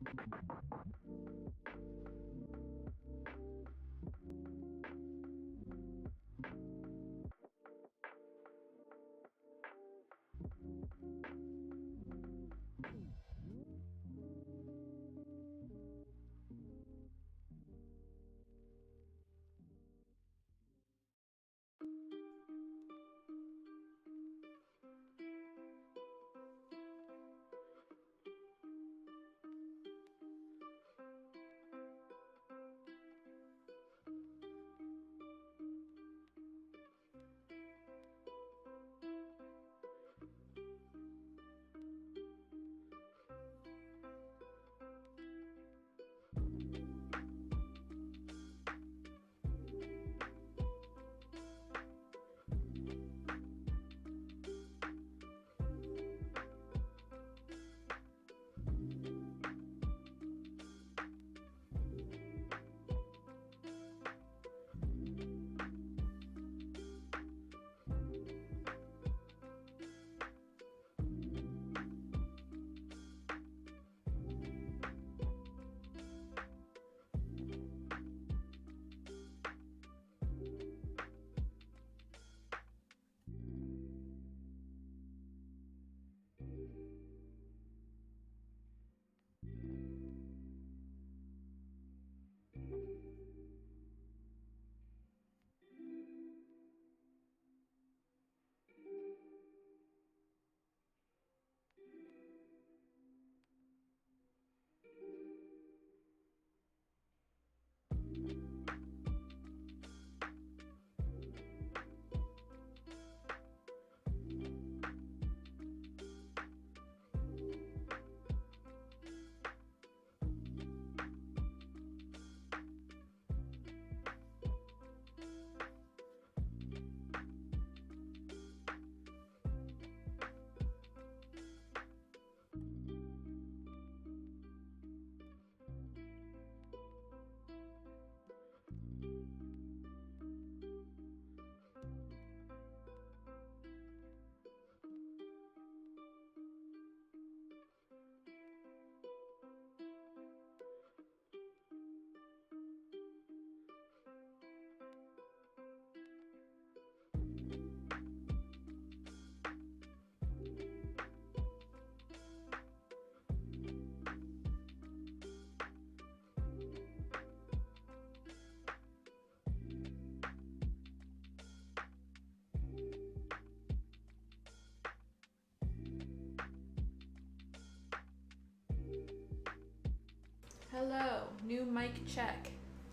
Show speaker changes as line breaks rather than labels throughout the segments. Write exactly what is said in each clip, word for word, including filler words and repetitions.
Hello, new mic check.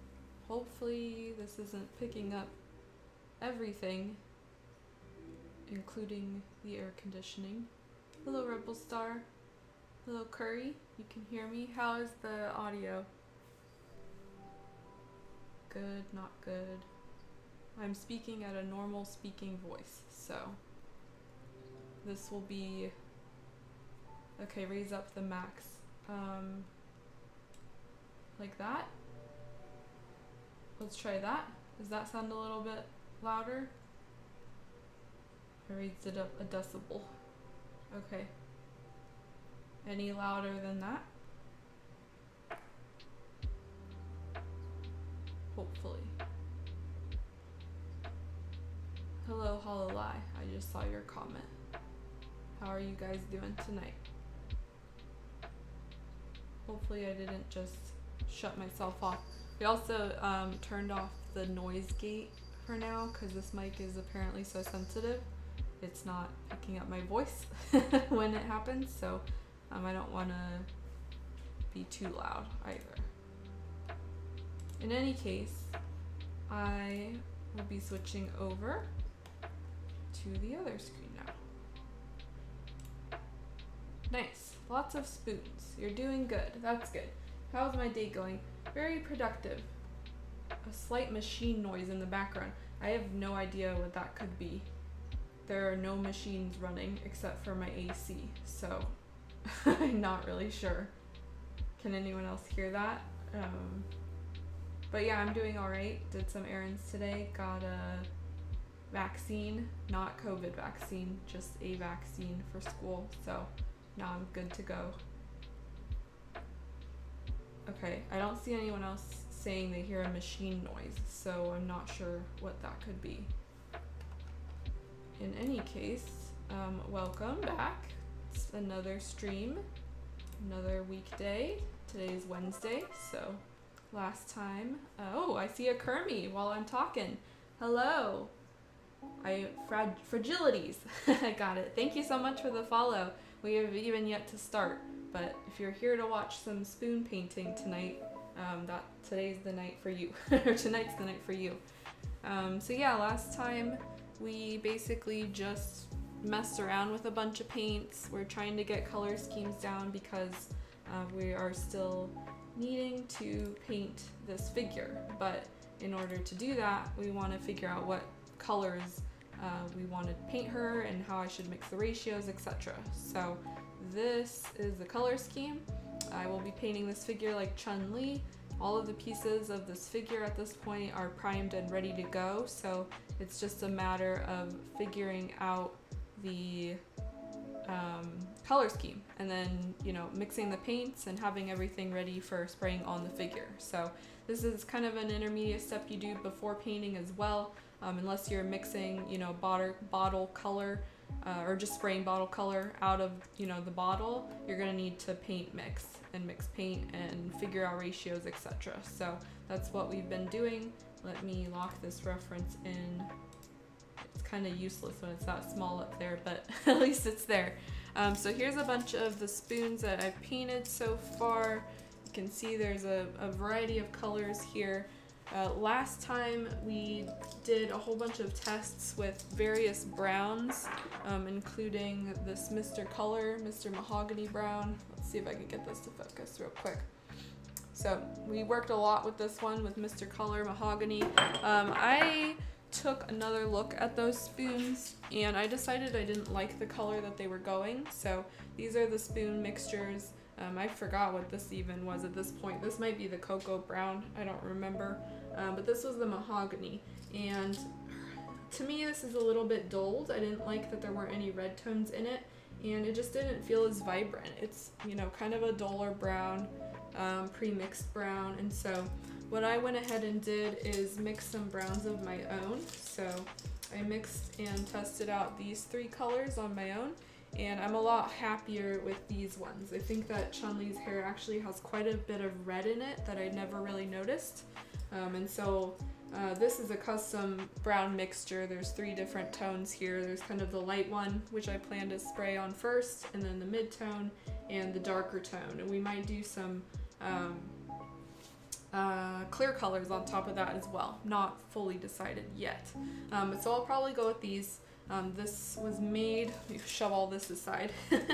Hopefully this isn't picking up everything, including the air conditioning. Hello Rebel Star. Hello Curry, you can hear me? How is the audio? Good, not good. I'm speaking at a normal speaking voice, so this will be... Okay, raise up the max. Um, like that. Let's try that. Does that sound a little bit louder? I raised it up a decibel. Okay. Any louder than that? Hopefully. Hello, Hololai. I just saw your comment. How are you guys doing tonight? Hopefully I didn't just shut myself off. We also um, turned off the noise gate for now because this mic is apparently so sensitive. It's not picking up my voice when it happens, so um, I don't want to be too loud either. In any case, I will be switching over to the other screen now. Nice, lots of spoons. You're doing good, that's good. How's my day going? Very productive. A slight machine noise in the background. I have no idea what that could be. There are no machines running except for my A C, so I'm not really sure. Can anyone else hear that? Um, but yeah, I'm doing all right. Did some errands today. Got a vaccine, not COVID vaccine, just a vaccine for school. So now I'm good to go. Okay, I don't see anyone else saying they hear a machine noise, so I'm not sure what that could be. In any case, um, welcome back. It's another stream, another weekday. Today's Wednesday, so last time. Uh, oh, I see a Kermie while I'm talking. Hello. I frag fragilities. I got it. Thank you so much for the follow. We have even yet to start, but if you're here to watch some spoon painting tonight, um, that today's the night for you, or tonight's the night for you. Um, so yeah, last time we basically just messed around with a bunch of paints. We're trying to get color schemes down because uh, we are still needing to paint this figure, but in order to do that, we want to figure out what colors uh, we want to paint her and how I should mix the ratios, et cetera. So this is the color scheme. I will be painting this figure like Chun-Li. All of the pieces of this figure at this point are primed and ready to go, so it's just a matter of figuring out the um, color scheme and then, you know, mixing the paints and having everything ready for spraying on the figure. So this is kind of an intermediate step you do before painting as well, um, unless you're mixing, you know, bottle, bottle color uh, or just spraying bottle color out of, you know, the bottle. You're gonna need to paint mix and mix paint and figure out ratios, et cetera. So that's what we've been doing. Let me lock this reference in. It's kind of useless when it's that small up there, but at least it's there. Um, so here's a bunch of the spoons that I've painted so far. You can see there's a, a variety of colors here. Uh, last time we did a whole bunch of tests with various browns, um, including this Mister Color, Mister Mahogany Brown. Let's see if I can get this to focus real quick. So we worked a lot with this one with Mister Color, Mahogany. Um, I took another look at those spoons and I decided I didn't like the color that they were going. So these are the spoon mixtures. Um, I forgot what this even was at this point. This might be the cocoa brown, I don't remember. Um, but this was the mahogany. And to me this is a little bit dulled. I didn't like that there weren't any red tones in it and it just didn't feel as vibrant. It's, you know, kind of a duller brown, um, pre-mixed brown. And so what I went ahead and did is mix some browns of my own. So I mixed and tested out these three colors on my own, and I'm a lot happier with these ones. I think that Chun-Li's hair actually has quite a bit of red in it that I never really noticed. Um, and so uh, this is a custom brown mixture. There's three different tones here. There's kind of the light one, which I plan to spray on first, and then the mid-tone and the darker tone. And we might do some um, Uh, clear colors on top of that as well. Not fully decided yet. Um, but so I'll probably go with these. Um, this was made, let me shove all this aside.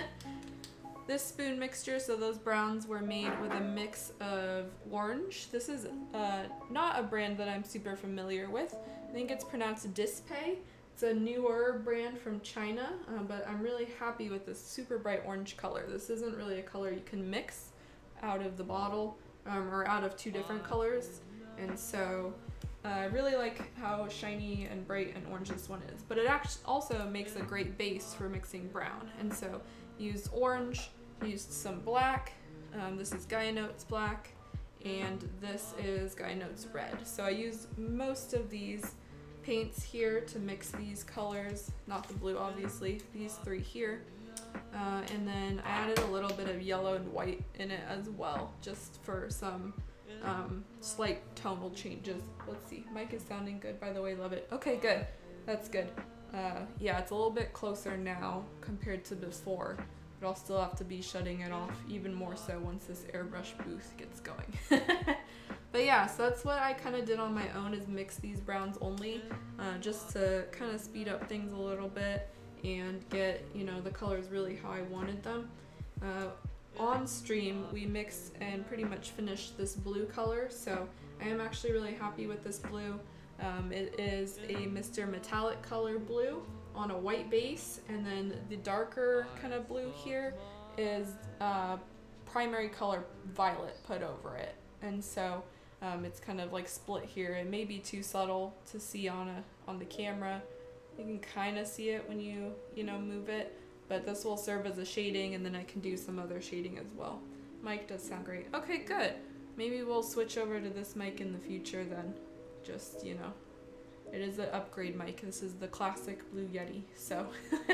This spoon mixture, so those browns were made with a mix of orange. This is uh, not a brand that I'm super familiar with. I think it's pronounced Dispay. It's a newer brand from China, uh, but I'm really happy with this super bright orange color. This isn't really a color you can mix out of the bottle. Um, or out of two different colors, and so uh, I really like how shiny and bright and orange this one is, but it actually also makes a great base for mixing brown. And so used orange, used some black, um, this is Gaia Notes black, and this is Gaia Notes red. So I used most of these paints here to mix these colors, not the blue obviously, these three here. Uh, and then I added a little bit of yellow and white in it as well, just for some um, slight tonal changes. Let's see, mic is sounding good, by the way, love it. Okay, good, that's good. Uh, yeah, it's a little bit closer now compared to before, but I'll still have to be shutting it off even more so once this airbrush booth gets going. But yeah, so that's what I kind of did on my own, is mix these browns only, uh, just to kind of speed up things a little bit and get, you know, the colors really how I wanted them. Uh, on stream, we mixed and pretty much finished this blue color, so I am actually really happy with this blue. Um, it is a Mister Metallic color blue on a white base, and then the darker kind of blue here is uh, primary color violet put over it. And so um, it's kind of like split here. It may be too subtle to see on a on the camera. You can kind of see it when you, you know, move it, but this will serve as a shading, and then I can do some other shading as well. Mic does sound great. Okay, good. maybe we'll switch over to this mic in the future then. Just, you know, it is an upgrade mic. This is the classic Blue Yeti, so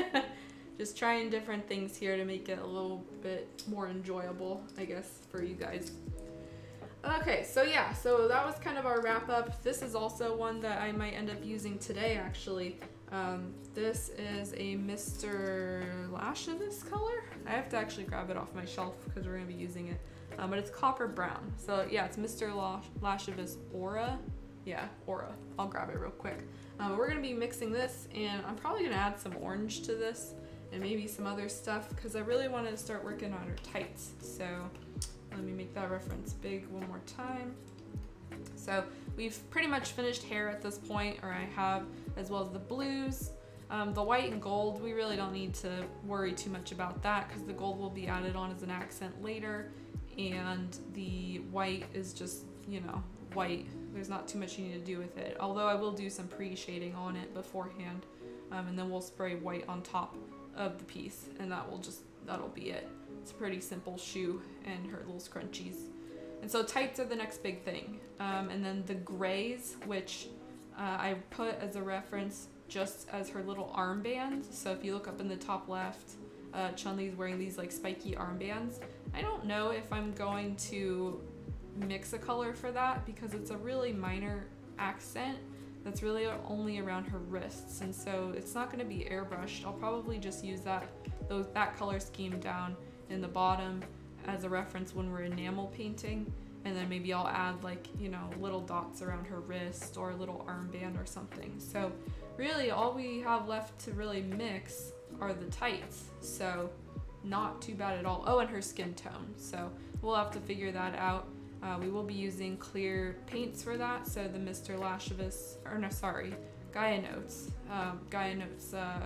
just trying different things here to make it a little bit more enjoyable, I guess, for you guys. Okay, so yeah, so that was kind of our wrap up. This is also one that I might end up using today, actually. Um, this is a Mister Lashevis color. I have to actually grab it off my shelf because we're going to be using it. Um, but it's copper brown. So yeah, it's Mister Lash Lashevis Aura. Yeah, Aura. I'll grab it real quick. Um, we're going to be mixing this, and I'm probably going to add some orange to this and maybe some other stuff because I really wanted to start working on her tights. So let me make that reference big one more time. So we've pretty much finished hair at this point, or I have, as well as the blues. Um, the white and gold, we really don't need to worry too much about that because the gold will be added on as an accent later, and the white is just, you know, white. There's not too much you need to do with it, although I will do some pre-shading on it beforehand, um, and then we'll spray white on top of the piece, and that will just, that'll be it. It's a pretty simple shoe and her little scrunchies. And so tights are the next big thing. Um, and then the grays, which uh, I put as a reference just as her little armbands. So if you look up in the top left, uh, Chun-Li's wearing these like spiky armbands. I don't know if I'm going to mix a color for that because it's a really minor accent that's really only around her wrists. And so it's not going to be airbrushed. I'll probably just use that, those, that color scheme down in the bottom as a reference when we're enamel painting, and then maybe I'll add like, you know, little dots around her wrist or a little armband or something. So really all we have left to really mix are the tights, so not too bad at all. Oh, and her skin tone, so we'll have to figure that out. Uh, we will be using clear paints for that, so the Mister Lashevis, or no, sorry, Gaia Notes, um, Gaia Notes uh,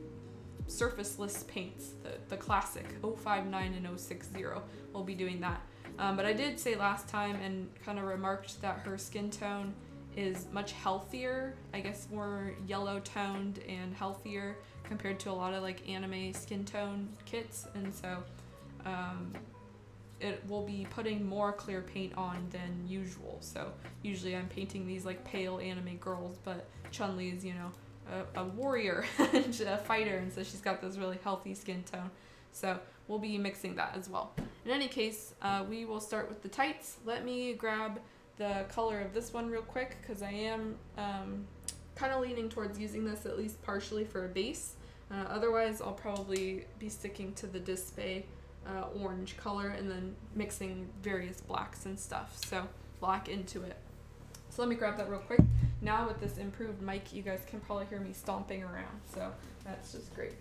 surfaceless paints, the, the classic oh five nine and oh six zero. We'll be doing that. Um, but I did say last time and kind of remarked that her skin tone is much healthier, I guess more yellow toned and healthier compared to a lot of like anime skin tone kits, and so um, it will be putting more clear paint on than usual. So usually I'm painting these like pale anime girls, but Chun-Li is, you know, A, a warrior and a fighter, and so she's got this really healthy skin tone, so we'll be mixing that as well. In any case, uh, we will start with the tights. Let me grab the color of this one real quick because I am um, kind of leaning towards using this at least partially for a base. Uh, otherwise I'll probably be sticking to the Display uh, orange color and then mixing various blacks and stuff, so black into it. So let me grab that real quick. Now with this improved mic, you guys can probably hear me stomping around, so that's just great.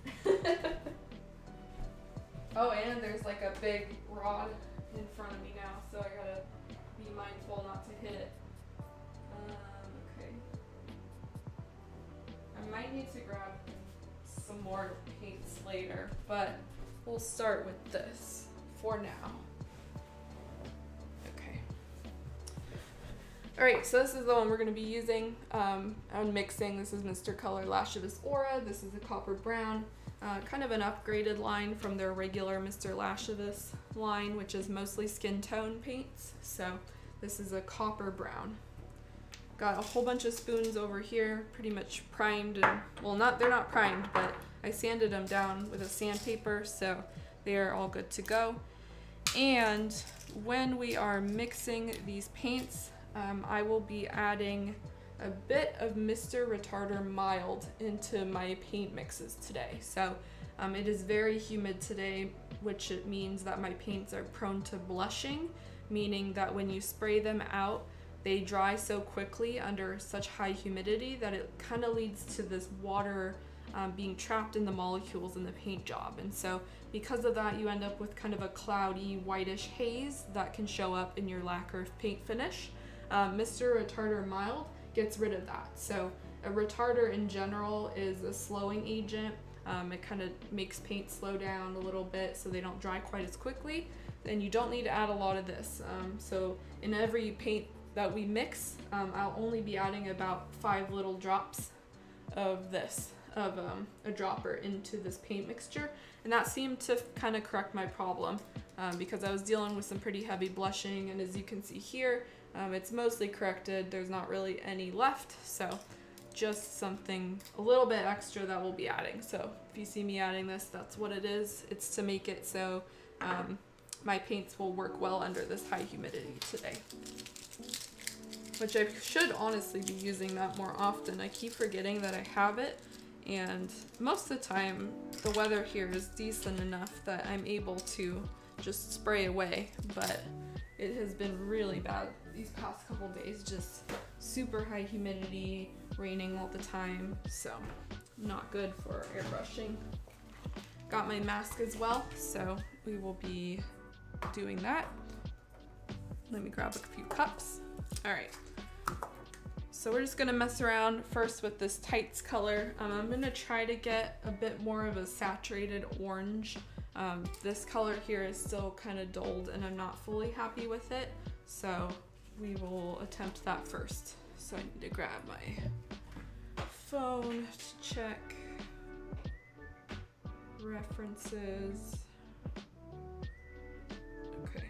Oh, and there's like a big rod in front of me now, so I gotta be mindful not to hit it. Um, okay. I might need to grab some more paints later, but we'll start with this for now. Alright, so this is the one we're going to be using um, on mixing. This is Mister Color Lashevis Aura. This is a copper brown, uh, kind of an upgraded line from their regular Mister Lashevis line, which is mostly skin tone paints. So this is a copper brown. Got a whole bunch of spoons over here, pretty much primed, and well, not they're not primed, but I sanded them down with a sandpaper, so they are all good to go. And when we are mixing these paints, Um, I will be adding a bit of Mister Retarder Mild into my paint mixes today. So um, it is very humid today, which it means that my paints are prone to blushing, meaning that when you spray them out, they dry so quickly under such high humidity that it kind of leads to this water um, being trapped in the molecules in the paint job. And so because of that, you end up with kind of a cloudy whitish haze that can show up in your lacquer paint finish. Um, Mister Retarder Mild gets rid of that. So a retarder in general is a slowing agent. Um, it kind of makes paint slow down a little bit so they don't dry quite as quickly. And you don't need to add a lot of this. Um, so in every paint that we mix, um, I'll only be adding about five little drops of this, of um, a dropper into this paint mixture. And that seemed to kind of correct my problem um, because I was dealing with some pretty heavy blushing, and as you can see here, um, it's mostly corrected. There's not really any left, so just something a little bit extra that we'll be adding. So if you see me adding this, that's what it is. It's to make it so um, my paints will work well under this high humidity today. Which I should honestly be using that more often. I keep forgetting that I have it, and most of the time the weather here is decent enough that I'm able to just spray away, but it has been really bad these past couple days, just super high humidity, raining all the time, so not good for airbrushing. Got my mask as well, so we will be doing that. Let me grab a few cups. All right. So we're just gonna mess around first with this tights color. Um, I'm gonna try to get a bit more of a saturated orange. Um, this color here is still kind of dulled and I'm not fully happy with it. So we will attempt that first. So I need to grab my phone to check references. Okay.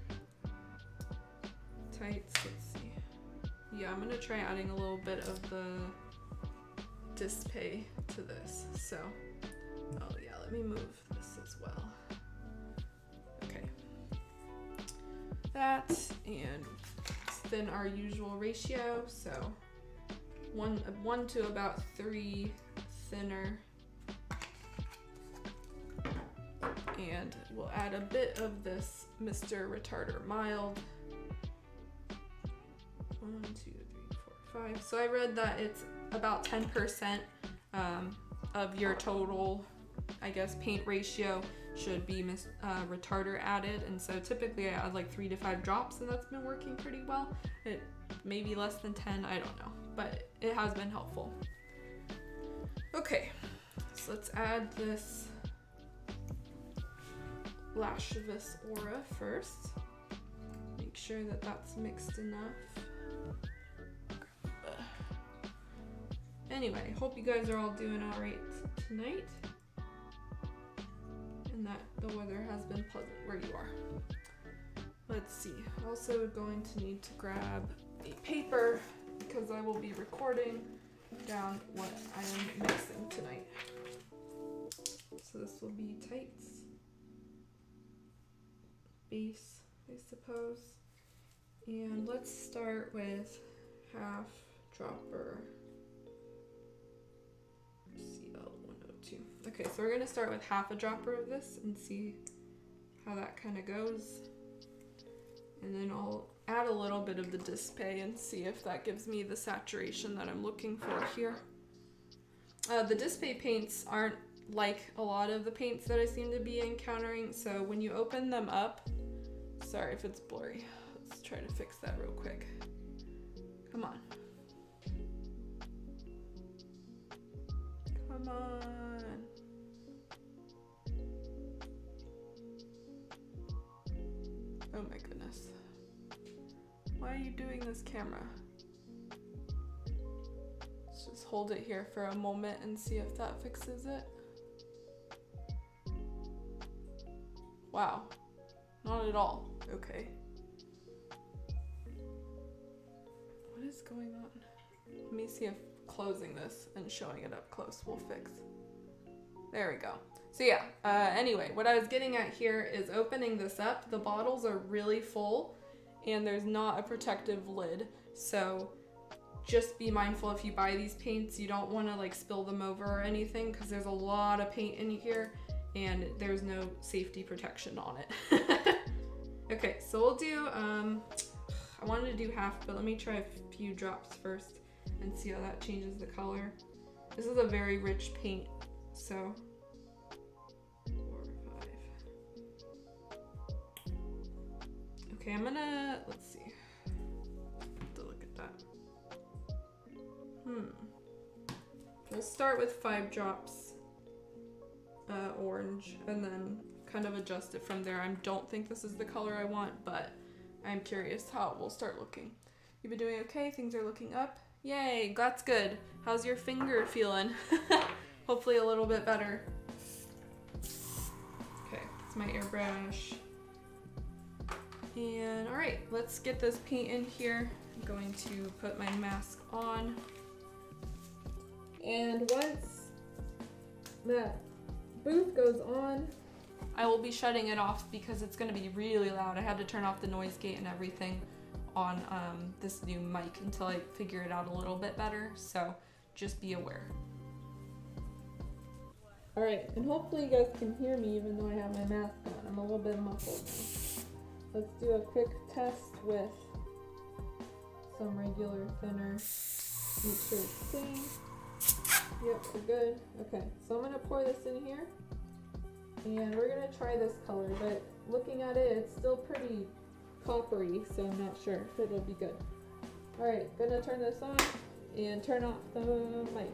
Tights, let's see. Yeah, I'm gonna try adding a little bit of the display to this. So, oh yeah, let me move this as well. Okay. That, and it's then our usual ratio. So one, one to about three thinner. And we'll add a bit of this Mister Retarder Mild. One, two, three, four, five. So I read that it's about ten percent um, of your total, I guess, paint ratio should be mis uh, retarder added. And so typically I add like three to five drops, and that's been working pretty well. It may be less than ten, I don't know, but it has been helpful. Okay, so let's add this Lash This Aura first. Make sure that that's mixed enough. Anyway, hope you guys are all doing all right tonight, and that the weather has been pleasant where you are. Let's see, also going to need to grab a paper because I will be recording down what I am mixing tonight. So this will be tights, base, I suppose. And let's start with half dropper C L one oh two. Okay, so we're gonna start with half a dropper of this and see how that kind of goes. And then I'll add a little bit of the display and see if that gives me the saturation that I'm looking for here. Uh, the display paints aren't like a lot of the paints that I seem to be encountering, so when you open them up, sorry if it's blurry, let's try to fix that real quick. Come on. Come on. Oh my goodness. Why are you doing this, camera? Let's just hold it here for a moment and see if that fixes it. Wow. Not at all. Okay. What is going on? Let me see if closing this and showing it up close will fix. There we go. So yeah, uh, anyway, what I was getting at here is opening this up. The bottles are really full and there's not a protective lid. So just be mindful if you buy these paints, you don't want to like spill them over or anything because there's a lot of paint in here and there's no safety protection on it. Okay, so we'll do, um, I wanted to do half, but let me try a few drops first and see how that changes the color. This is a very rich paint, so four, five. Okay, I'm gonna, let's see, have to look at that. Hmm. We'll start with five drops uh, orange and then kind of adjust it from there. I don't think this is the color I want, but I'm curious how it will start looking. You've been doing okay? Things are looking up? Yay, that's good. How's your finger feeling? Hopefully a little bit better. Okay, it's my airbrush. And all right, let's get this paint in here. I'm going to put my mask on. And once that booth goes on, I will be shutting it off because it's gonna be really loud. I had to turn off the noise gate and everything on um, this new mic until I figure it out a little bit better, so just be aware. All right, and hopefully you guys can hear me even though I have my mask on. I'm a little bit muffled now. Let's do a quick test with some regular thinner. Make sure it's clean. Yep, we're good. Okay, so I'm gonna pour this in here. And we're gonna try this color, but looking at it, it's still pretty coppery, so I'm not sure if it'll be good. All right, gonna turn this on and turn off the mic.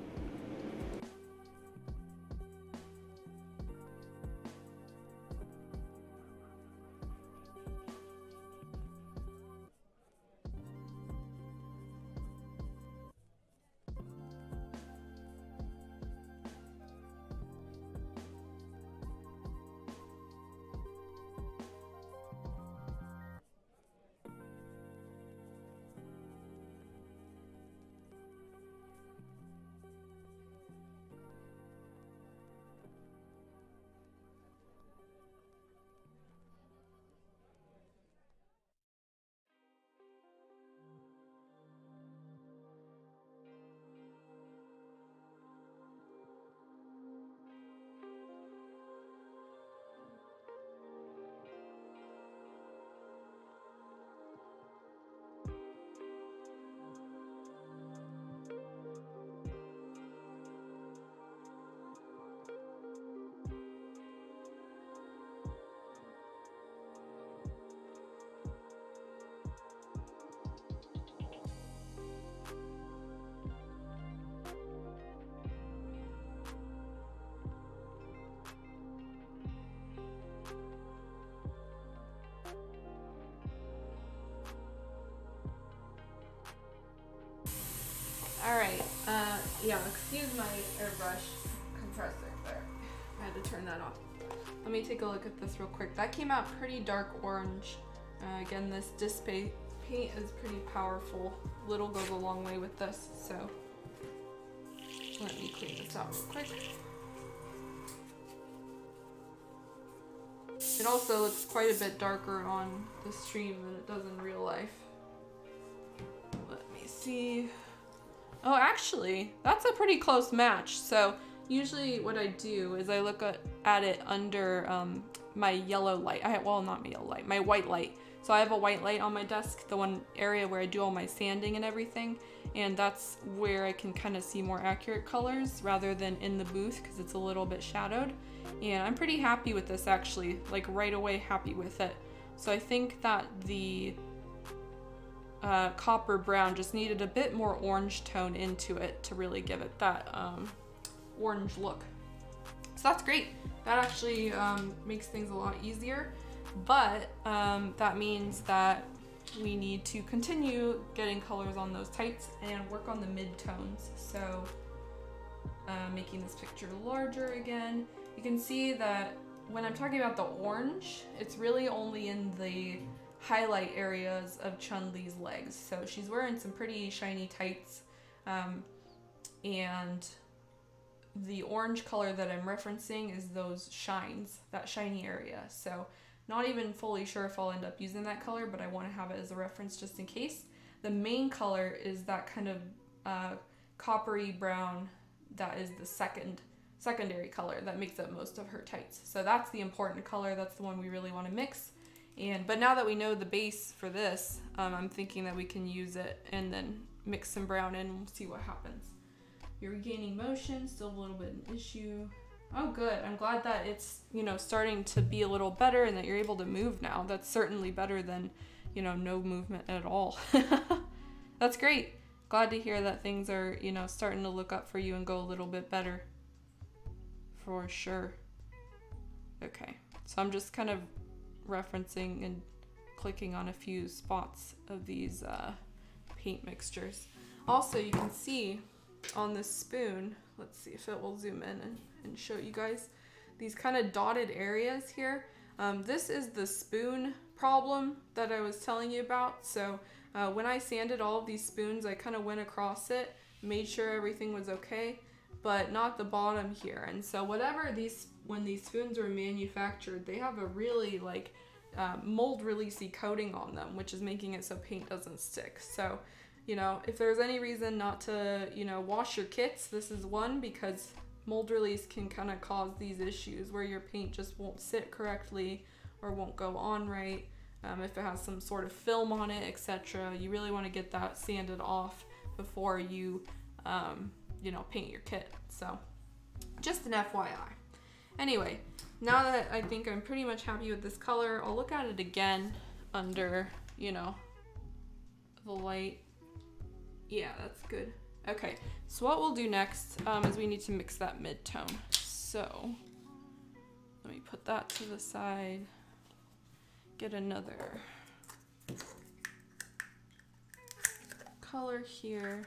All right, uh, yeah, excuse my airbrush compressor there. I had to turn that off. Let me take a look at this real quick. That came out pretty dark orange. Uh, again, this display paint is pretty powerful. Little goes a long way with this, so let me clean this out real quick. It also looks quite a bit darker on the stream than it does in real life. Let me see. Oh, actually, that's a pretty close match. So usually what I do is I look at, at it under um, my yellow light. I have, well, not my yellow light, my white light. So I have a white light on my desk, the one area where I do all my sanding and everything. And that's where I can kind of see more accurate colors rather than in the booth because it's a little bit shadowed. And I'm pretty happy with this actually, like right away happy with it. So I think that the Uh, copper brown just needed a bit more orange tone into it to really give it that um, orange look. So that's great. That actually um, makes things a lot easier, but um, that means that we need to continue getting colors on those tights and work on the mid-tones. So uh, making this picture larger again, you can see that when I'm talking about the orange, it's really only in the highlight areas of Chun-Li's legs. So she's wearing some pretty shiny tights, um, and the orange color that I'm referencing is those shines, that shiny area. So not even fully sure if I'll end up using that color, but I want to have it as a reference just in case. The main color is that kind of uh, coppery brown that is the second secondary color that makes up most of her tights. So that's the important color. That's the one we really want to mix. And but now that we know the base for this, um, I'm thinking that we can use it and then mix some brown in and we'll see what happens. You're regaining motion, still a little bit an issue. Oh good, I'm glad that it's, you know, starting to be a little better and that you're able to move now. That's certainly better than, you know, no movement at all. That's great. Glad to hear that things are, you know, starting to look up for you and go a little bit better. For sure. Okay, so I'm just kind of referencing and clicking on a few spots of these uh, paint mixtures. Also, you can see on this spoon, let's see if it will zoom in and, and show you guys, these kind of dotted areas here. Um, this is the spoon problem that I was telling you about. So uh, when I sanded all of these spoons, I kind of went across it, made sure everything was okay, but not the bottom here. And so whatever these, when these spoons were manufactured, they have a really like uh, mold releasey coating on them, which is making it so paint doesn't stick. So, you know, if there's any reason not to, you know, wash your kits, this is one, because mold release can kind of cause these issues where your paint just won't sit correctly or won't go on right. Um, if it has some sort of film on it, et cetera, you really want to get that sanded off before you, um, you know, paint your kit. So, just an F Y I. Anyway, now that I think I'm pretty much happy with this color, I'll look at it again under, you know, the light. Yeah, that's good. Okay, so what we'll do next um, is we need to mix that mid-tone. So, let me put that to the side. Get another color here.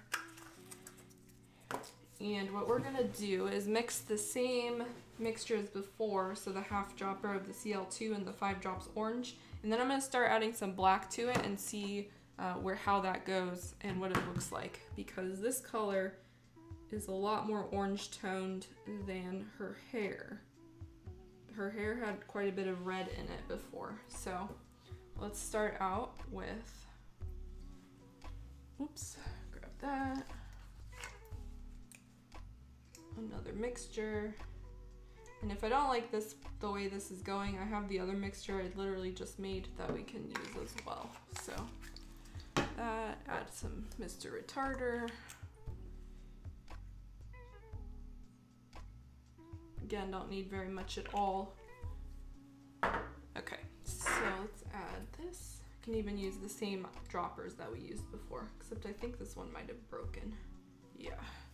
And what we're gonna do is mix the same mixture as before, so the half dropper of the C L two and the five drops orange. And then I'm gonna start adding some black to it and see uh, where how that goes and what it looks like. Because this color is a lot more orange toned than her hair. Her hair had quite a bit of red in it before. So let's start out with, oops, grab that. Another mixture. And if I don't like this, the way this is going, I have the other mixture I literally just made that we can use as well. So that, add some Mister Retarder. Again, don't need very much at all. Okay, so let's add this. I can even use the same droppers that we used before, except I think this one might have broken. Yeah.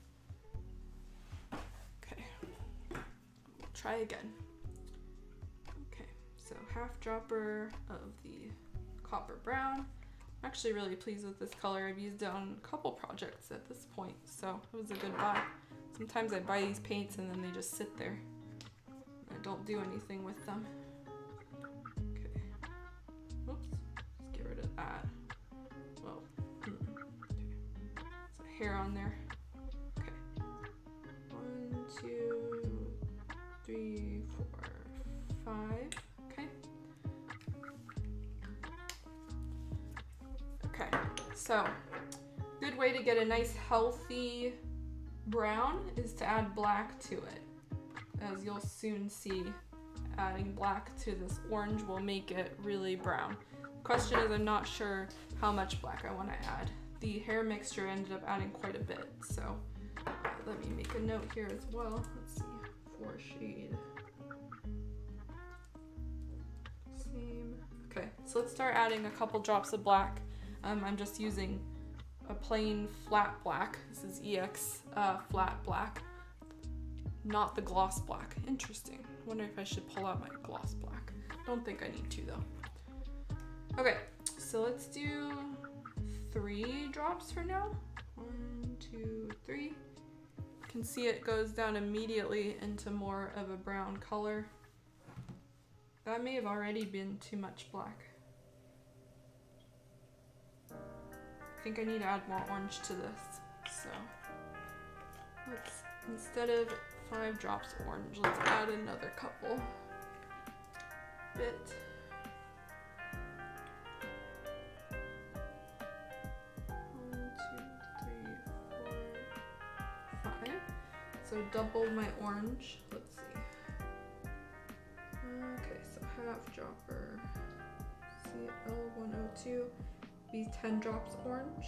Okay, we'll try again. Okay, so half dropper of the copper brown. I'm actually really pleased with this color. I've used it on a couple projects at this point, so it was a good buy. Sometimes I buy these paints and then they just sit there. I don't do anything with them. Okay. Oops. Let's get rid of that. Well, okay. There's a hair on there. Okay. One, two, three, four, five. Okay. Okay. So, good way to get a nice healthy brown is to add black to it. As you'll soon see, adding black to this orange will make it really brown. Question is, I'm not sure how much black I want to add. The hair mixture ended up adding quite a bit, so uh, let me make a note here as well. Let's see, four shade. Same. Okay, so let's start adding a couple drops of black. Um, I'm just using a plain flat black. This is E X uh, flat black, not the gloss black. Interesting. Wonder if I should pull out my gloss black. Don't think I need to though. Okay, so let's do three drops for now. One, two, three. You can see it goes down immediately into more of a brown color. That may have already been too much black. I think I need to add more orange to this, so let's, instead of five drops orange, let's add another couple bit. One, two, three, four, five. So double my orange. Let's see. Okay, so half dropper C L one oh two. Be ten drops orange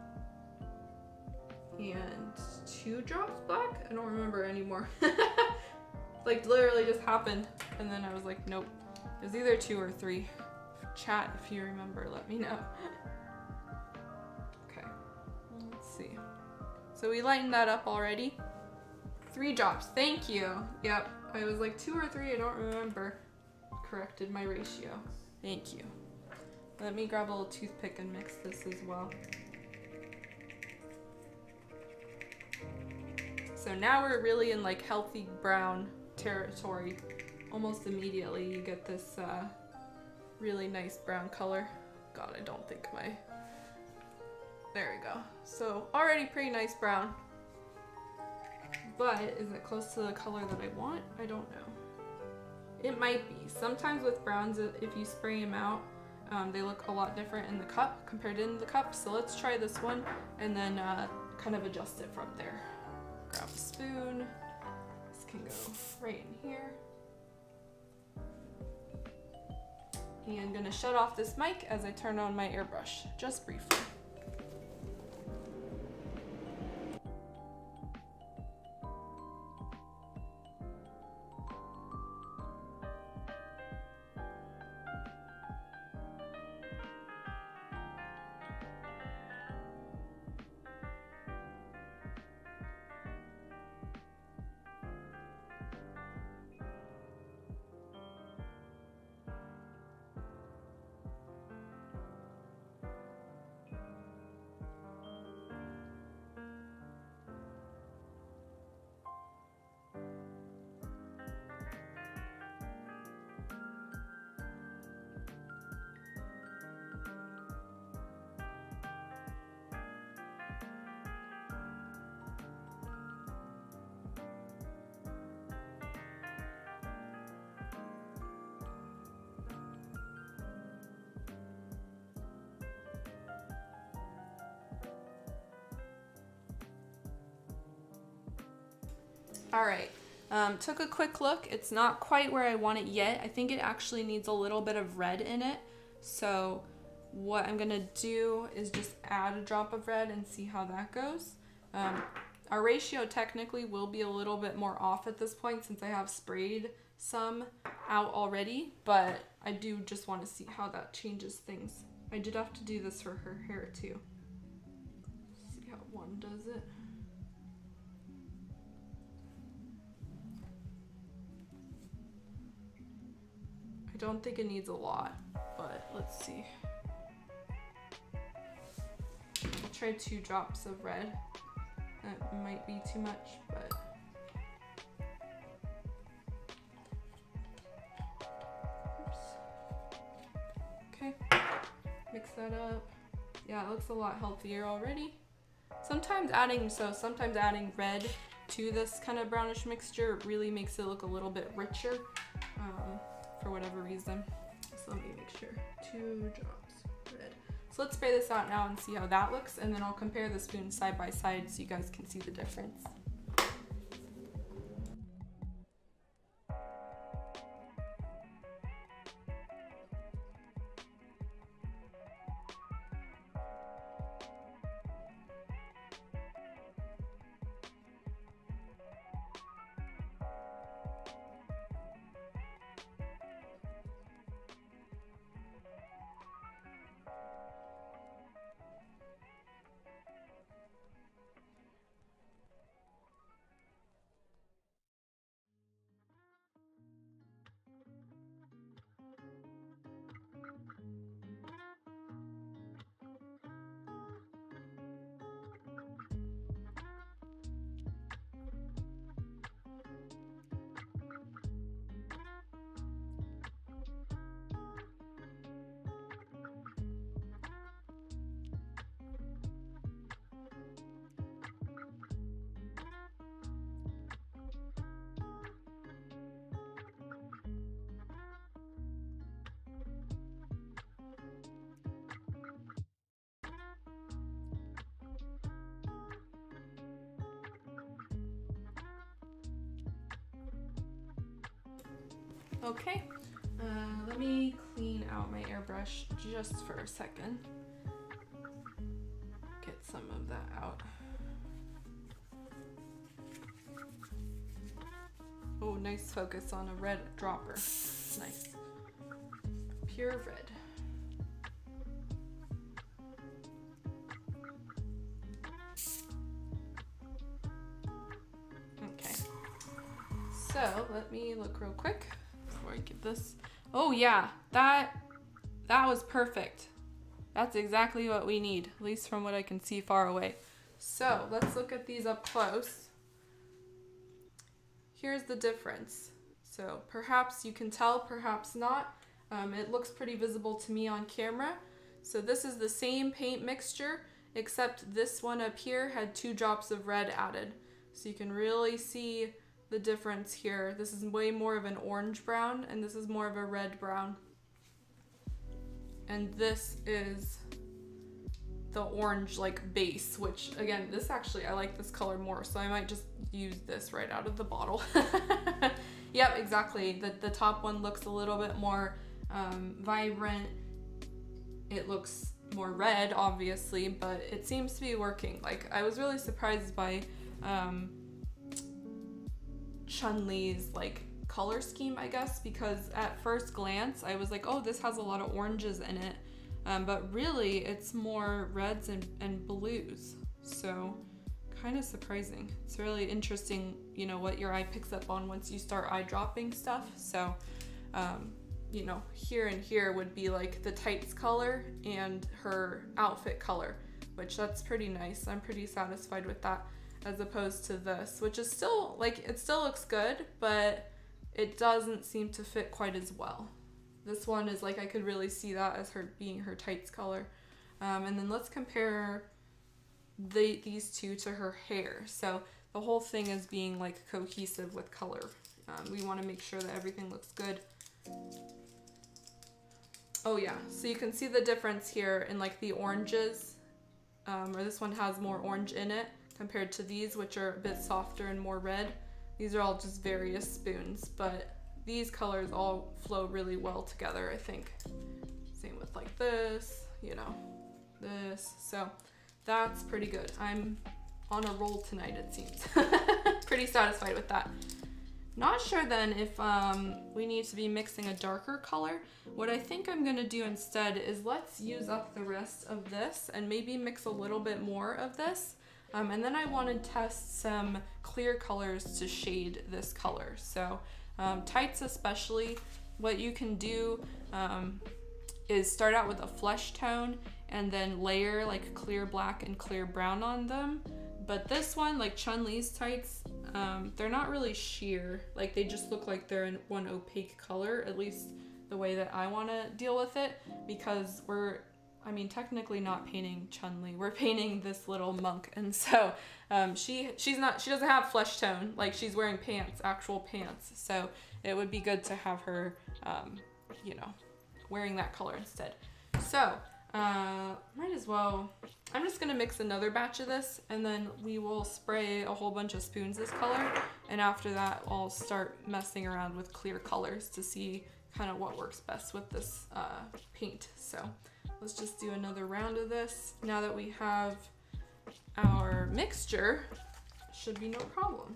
and two drops black. I don't remember anymore. Like literally just happened, and then I was like, nope. It was either two or three. Chat if you remember, let me know. Okay, let's see. So we lightened that up already. Three drops, thank you. Yep, I was like two or three, I don't remember. Corrected my ratio. Thank you. Let me grab a little toothpick and mix this as well. So now we're really in like healthy brown territory almost immediately you get this uh, really nice brown color. God, I don't think my, there we go. So already pretty nice brown, but is it close to the color that I want? I don't know. It might be. Sometimes with browns, if you spray them out, um, they look a lot different in the cup compared to in the cup. So let's try this one and then uh, kind of adjust it from there. Grab a spoon. This can go right in here. And I'm gonna shut off this mic as I turn on my airbrush, just briefly. All right, um, took a quick look. It's not quite where I want it yet. I think it actually needs a little bit of red in it. So what I'm gonna do is just add a drop of red and see how that goes. Um, our ratio technically will be a little bit more off at this point since I have sprayed some out already, but I do just want to see how that changes things. I did have to do this for her hair too. See how one does it. I don't think it needs a lot, but let's see. I'll try two drops of red. That might be too much, but oops. Okay, mix that up. Yeah, it looks a lot healthier already. Sometimes adding, so sometimes adding red to this kind of brownish mixture really makes it look a little bit richer. Um, for whatever reason. So let me make sure. Two drops red. So let's spray this out now and see how that looks, and then I'll compare the spoons side by side so you guys can see the difference. Okay, uh, let me clean out my airbrush just for a second. Get some of that out. Oh, nice focus on a red dropper. Nice. Pure red. Okay. So let me look real quick before I give this. Oh yeah, that that was perfect. That's exactly what we need, at least from what I can see far away. So let's look at these up close. Here's the difference. So perhaps you can tell, perhaps not. Um, it looks pretty visible to me on camera. So this is the same paint mixture, except this one up here had two drops of red added. So you can really see the difference here. This is way more of an orange brown, and this is more of a red brown. And this is the orange like base, which again, this actually, I like this color more, so I might just use this right out of the bottle. Yep, exactly. The, the top one looks a little bit more um, vibrant. It looks more red, obviously, but it seems to be working. Like, I was really surprised by um, Chun-Li's like color scheme, I guess, because at first glance, I was like, oh, this has a lot of oranges in it. Um, but really, it's more reds and, and blues. So, kind of surprising. It's really interesting, you know, what your eye picks up on once you start eye dropping stuff. So, um, you know, here and here would be like the tights color and her outfit color, which that's pretty nice. I'm pretty satisfied with that, as opposed to this, which is still, like, it still looks good, but it doesn't seem to fit quite as well. This one is like, I could really see that as her being her tights color. Um, and then let's compare the, these two to her hair. So the whole thing is being like cohesive with color. Um, we want to make sure that everything looks good. Oh yeah, so you can see the difference here in like the oranges, um, or this one has more orange in it compared to these, which are a bit softer and more red. These are all just various spoons, but these colors all flow really well together, I think. Same with like this, you know, this. So that's pretty good. I'm on a roll tonight, it seems. Pretty satisfied with that. Not sure then if um, we need to be mixing a darker color. What I think I'm gonna do instead is let's use up the rest of this and maybe mix a little bit more of this. Um, and then I want to test some clear colors to shade this color. So um, tights especially, what you can do um, is start out with a flesh tone and then layer like clear black and clear brown on them. But this one, like Chun-Li's tights, um, they're not really sheer. Like they just look like they're in one opaque color, at least the way that I want to deal with it, because we're, I mean, technically not painting Chun-Li. We're painting this little monk, and so um, she she's not she doesn't have flesh tone. Like she's wearing pants, actual pants. So it would be good to have her, um, you know, wearing that color instead. So uh, might as well. I'm just gonna mix another batch of this, and then we will spray a whole bunch of spoons this color. And after that, I'll start messing around with clear colors to see kind of what works best with this uh, paint. So let's just do another round of this. Now that we have our mixture, should be no problem.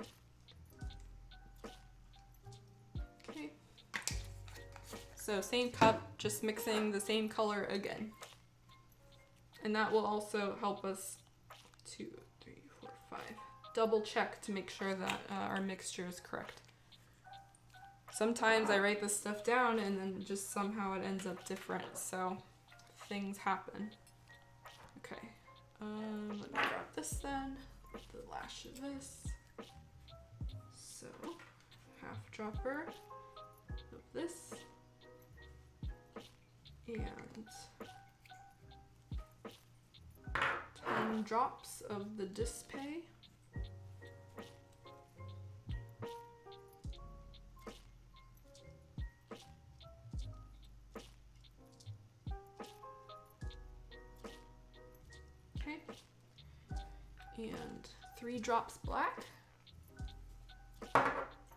Okay. So same cup, just mixing the same color again. And that will also help us two, three, four, five. Double check to make sure that uh, our mixture is correct. Sometimes I write this stuff down and then just somehow it ends up different, so things happen. Okay, um, let me grab this then, the lash of this. So, half dropper of this, and ten drops of the Display. Okay, and three drops black. At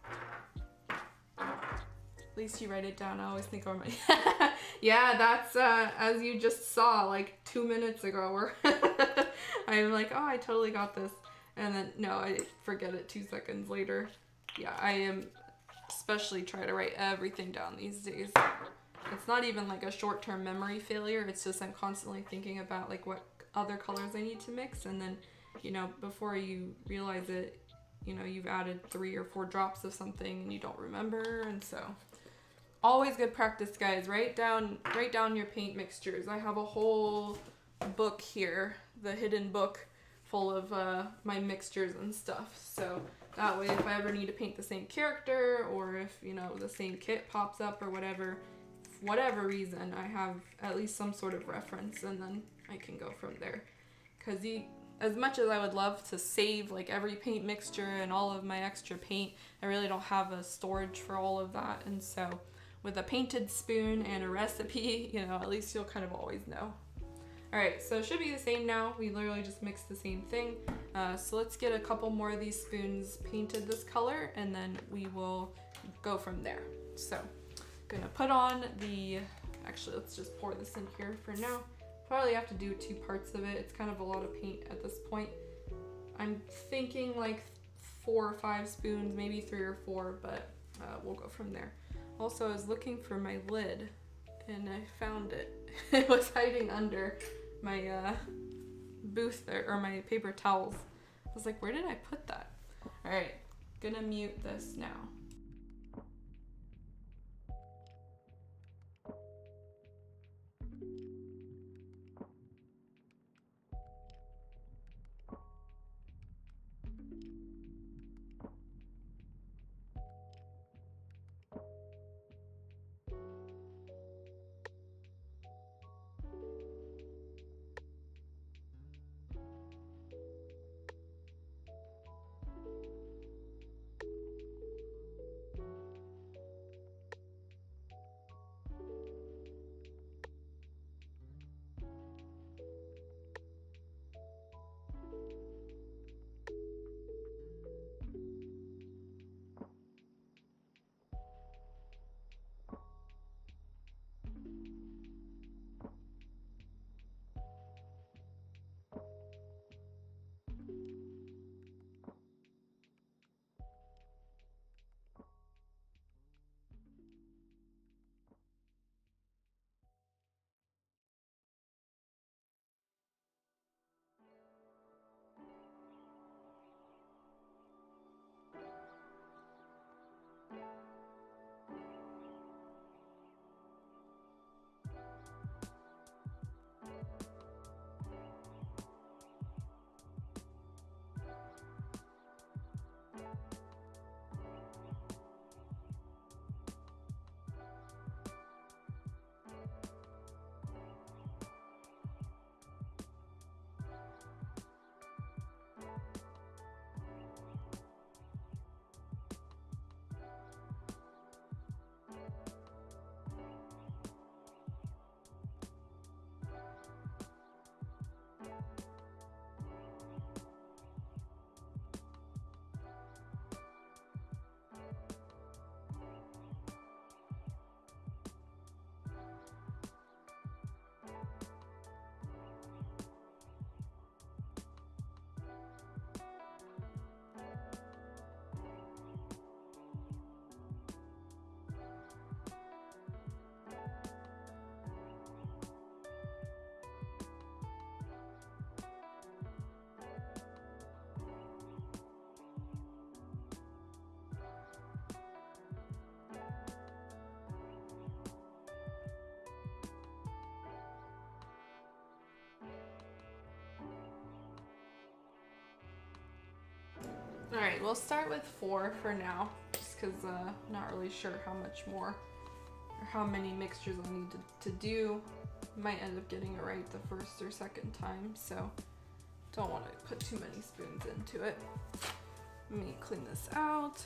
least you write it down. I always think over my yeah, that's uh, as you just saw like two minutes ago where I'm like, oh, I totally got this, and then no, I forget it two seconds later. Yeah, I am especially try to write everything down these days. It's not even like a short-term memory failure, it's just I'm constantly thinking about like what other colors I need to mix, and then, you know, before you realize it, you know, you've added three or four drops of something and you don't remember. And so always good practice, guys. Write down write down your paint mixtures. I have a whole book here, the hidden book, full of uh, my mixtures and stuff. So That way if I ever need to paint the same character, or if, you know, the same kit pops up or whatever, for whatever reason, I have at least some sort of reference, and then I can go from there. Because you, as much as I would love to save like every paint mixture and all of my extra paint, I really don't have a storage for all of that. And so with a painted spoon and a recipe, you know, at least you'll kind of always know. All right, so it should be the same now. We literally just mixed the same thing. Uh, so let's get a couple more of these spoons painted this color, and then we will go from there. So gonna put on the, actually let's just pour this in here for now. Probably have to do two parts of it. It's kind of a lot of paint at this point. I'm thinking like four or five spoons, maybe three or four, but uh, we'll go from there. Also, I was looking for my lid and I found it. It was hiding under my uh, booth there, or my paper towels. I was like, where did I put that? All right, gonna mute this now. All right, we'll start with four for now, just because uh, I'm not really sure how much more or how many mixtures I'll need to, to do. Might end up getting it right the first or second time, so don't want to put too many spoons into it. Let me clean this out.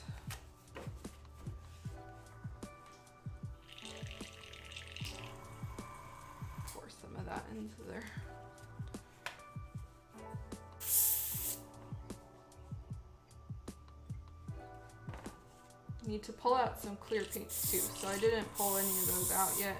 Pour some of that into there. Need to pull out some clear paints too, so I didn't pull any of those out yet.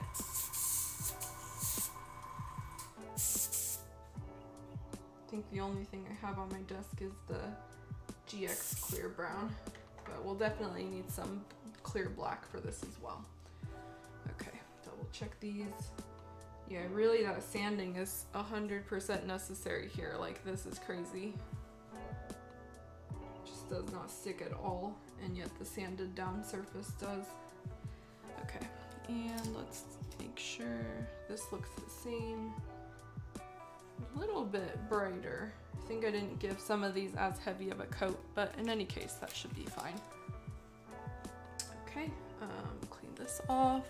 I think the only thing I have on my desk is the G X clear brown, but we'll definitely need some clear black for this as well. Okay, double check these. Yeah, really that sanding is one hundred percent necessary here. Like, this is crazy. Just does not stick at all, and yet the sanded down surface does. Okay, and let's make sure this looks the same. A little bit brighter, I I think I didn't give some of these as heavy of a coat, but in any case, that should be fine. Okay, um, clean this off.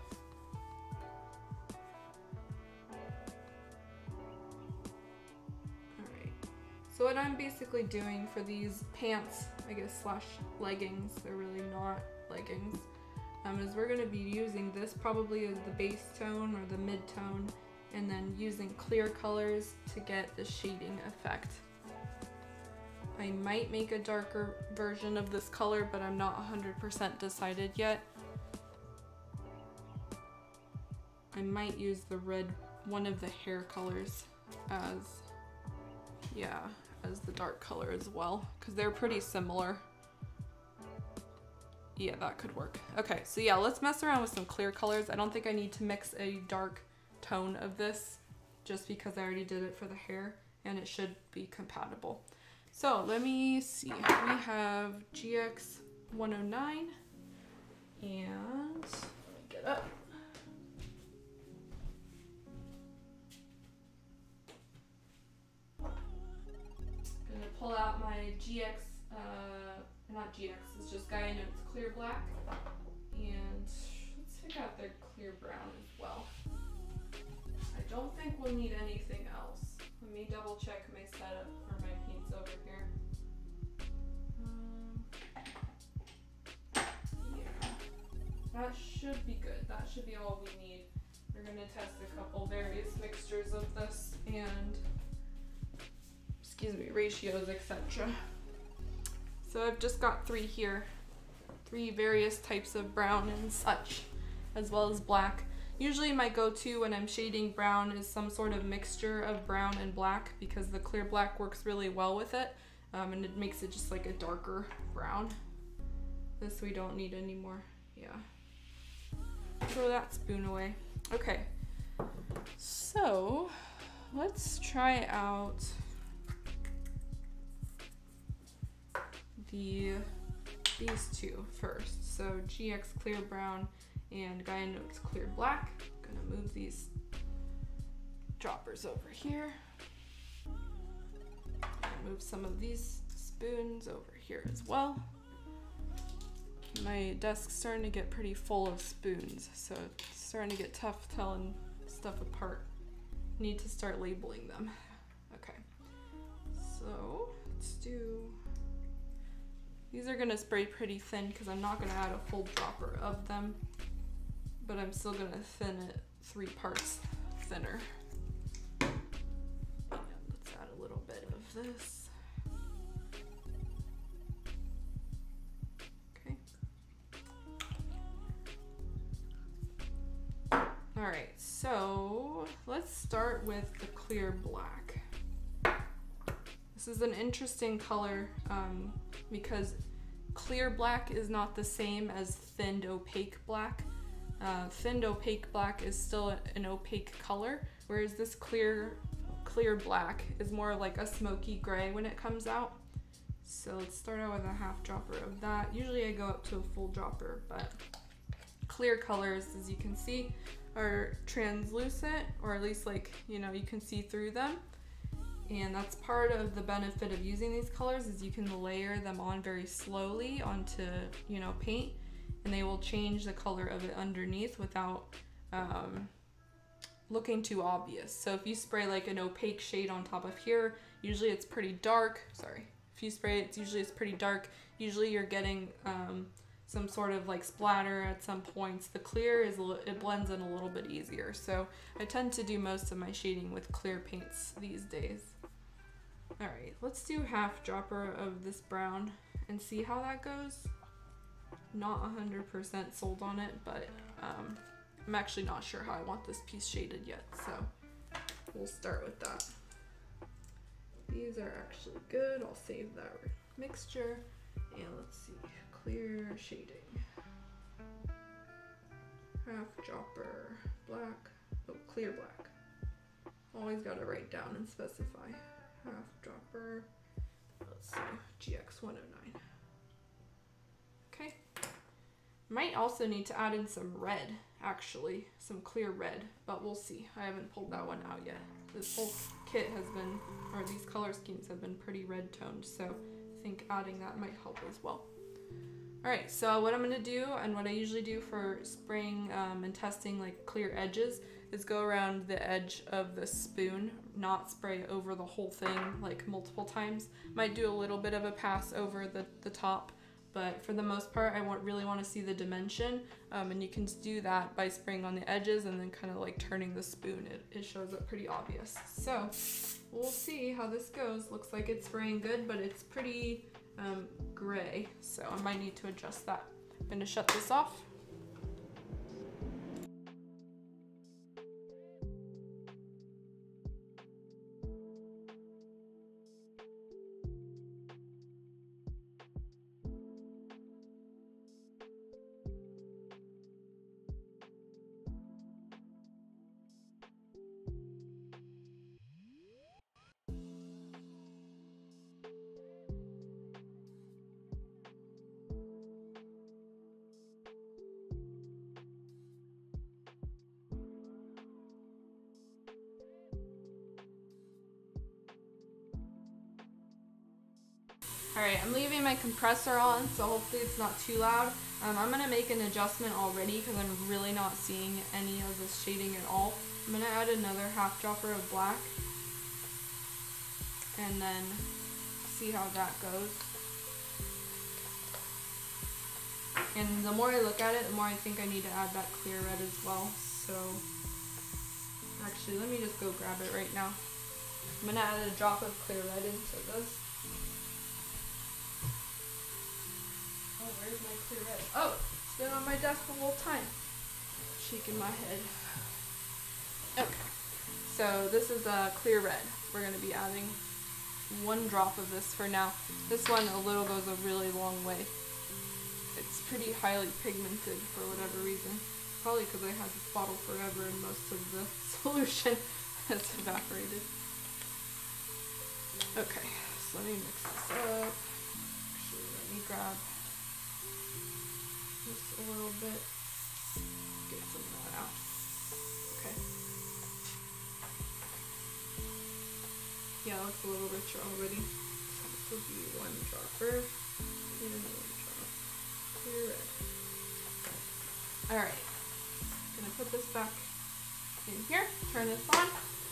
Alright, so what I'm basically doing for these pants, I guess, slash leggings, they're really not leggings, um, is we're going to be using this probably as the base tone or the mid-tone, and then using clear colors to get the shading effect. I might make a darker version of this color, but I'm not one hundred percent decided yet. I might use the red, one of the hair colors as, yeah, as the dark color as well, because they're pretty similar. Yeah, that could work. Okay, so yeah, let's mess around with some clear colors. I don't think I need to mix a dark tone of this, just because I already did it for the hair, and it should be compatible. So let me see, we have G X one oh nine, and let me get up. I'm gonna pull out my G X, uh, not G X, it's just Gaia Notes Clear Black, and let's pick out their clear brown as well. I don't think we'll need anything else. Let me double check my setup for my paints over here. Um, yeah, that should be good. That should be all we need. We're going to test a couple various mixtures of this and, excuse me, ratios, et cetera. So I've just got three here, three various types of brown and such, as well as black. Usually my go-to when I'm shading brown is some sort of mixture of brown and black, because the clear black works really well with it, um, and it makes it just like a darker brown. This we don't need anymore. Yeah. Throw that spoon away. Okay. So let's try out the these two first. So G X Clear Brown and Gaia Notes Clear Black. I'm gonna move these droppers over here. Move some of these spoons over here as well. My desk's starting to get pretty full of spoons, so it's starting to get tough telling stuff apart. Need to start labeling them. Okay, so let's do, these are gonna spray pretty thin because I'm not gonna add a full dropper of them, but I'm still gonna thin it three parts thinner. And let's add a little bit of this. Okay. All right, so let's start with the clear black. This is an interesting color um, because clear black is not the same as thinned opaque black. Uh, thinned opaque black is still an opaque color, whereas this clear clear black is more like a smoky gray when it comes out. So let's start out with a half dropper of that. Usually I go up to a full dropper, but clear colors, as you can see, are translucent, or at least, like, you know, you can see through them. And that's part of the benefit of using these colors, is you can layer them on very slowly onto, you know, paint, and they will change the color of it underneath without um, looking too obvious. So if you spray like an opaque shade on top of here, usually it's pretty dark. Sorry. If you spray it, it's usually it's pretty dark. Usually you're getting um, some sort of like splatter at some points. The clear is, it blends in a little bit easier. So I tend to do most of my shading with clear paints these days. All right, let's do half dropper of this brown and see how that goes. Not one hundred percent sold on it, but um, I'm actually not sure how I want this piece shaded yet, so we'll start with that. These are actually good. I'll save that mixture, and let's see, clear shading. Half dropper, black, oh, clear black. Always gotta write down and specify. Half dropper, let's see, G X one oh nine. Okay. Might also need to add in some red, actually, some clear red, but we'll see. I haven't pulled that one out yet. This whole kit has been, or these color schemes have been pretty red toned, so I think adding that might help as well. Alright, so what I'm going to do, and what I usually do for spraying um, and testing like clear edges, is go around the edge of the spoon, not spray over the whole thing like multiple times. Might do a little bit of a pass over the, the top, but for the most part I want, really want to see the dimension, um, and you can do that by spraying on the edges and then kind of like turning the spoon. It, it shows up pretty obvious. So we'll see how this goes. Looks like it's spraying good, but it's pretty um, gray, so I might need to adjust that. I'm going to shut this off. Alright, I'm leaving my compressor on, so hopefully it's not too loud. Um, I'm going to make an adjustment already because I'm really not seeing any of this shading at all. I'm going to add another half dropper of black and then see how that goes. And the more I look at it, the more I think I need to add that clear red as well. So actually, let me just go grab it right now. I'm going to add a drop of clear red into this. Oh, where's my clear red? Oh, it's been on my desk the whole time. Shaking my head. Okay, so this is a clear red. We're going to be adding one drop of this for now. This one, a little goes a really long way. It's pretty highly pigmented for whatever reason. Probably because I had this bottle forever and most of the solution has evaporated. Okay, so let me mix this up. Actually, let me grab just a little bit, get some of that out. Okay. Yeah, it looks a little richer already. So this will be one dropper and one drop clear red. Alright, gonna put this back in here, turn this on.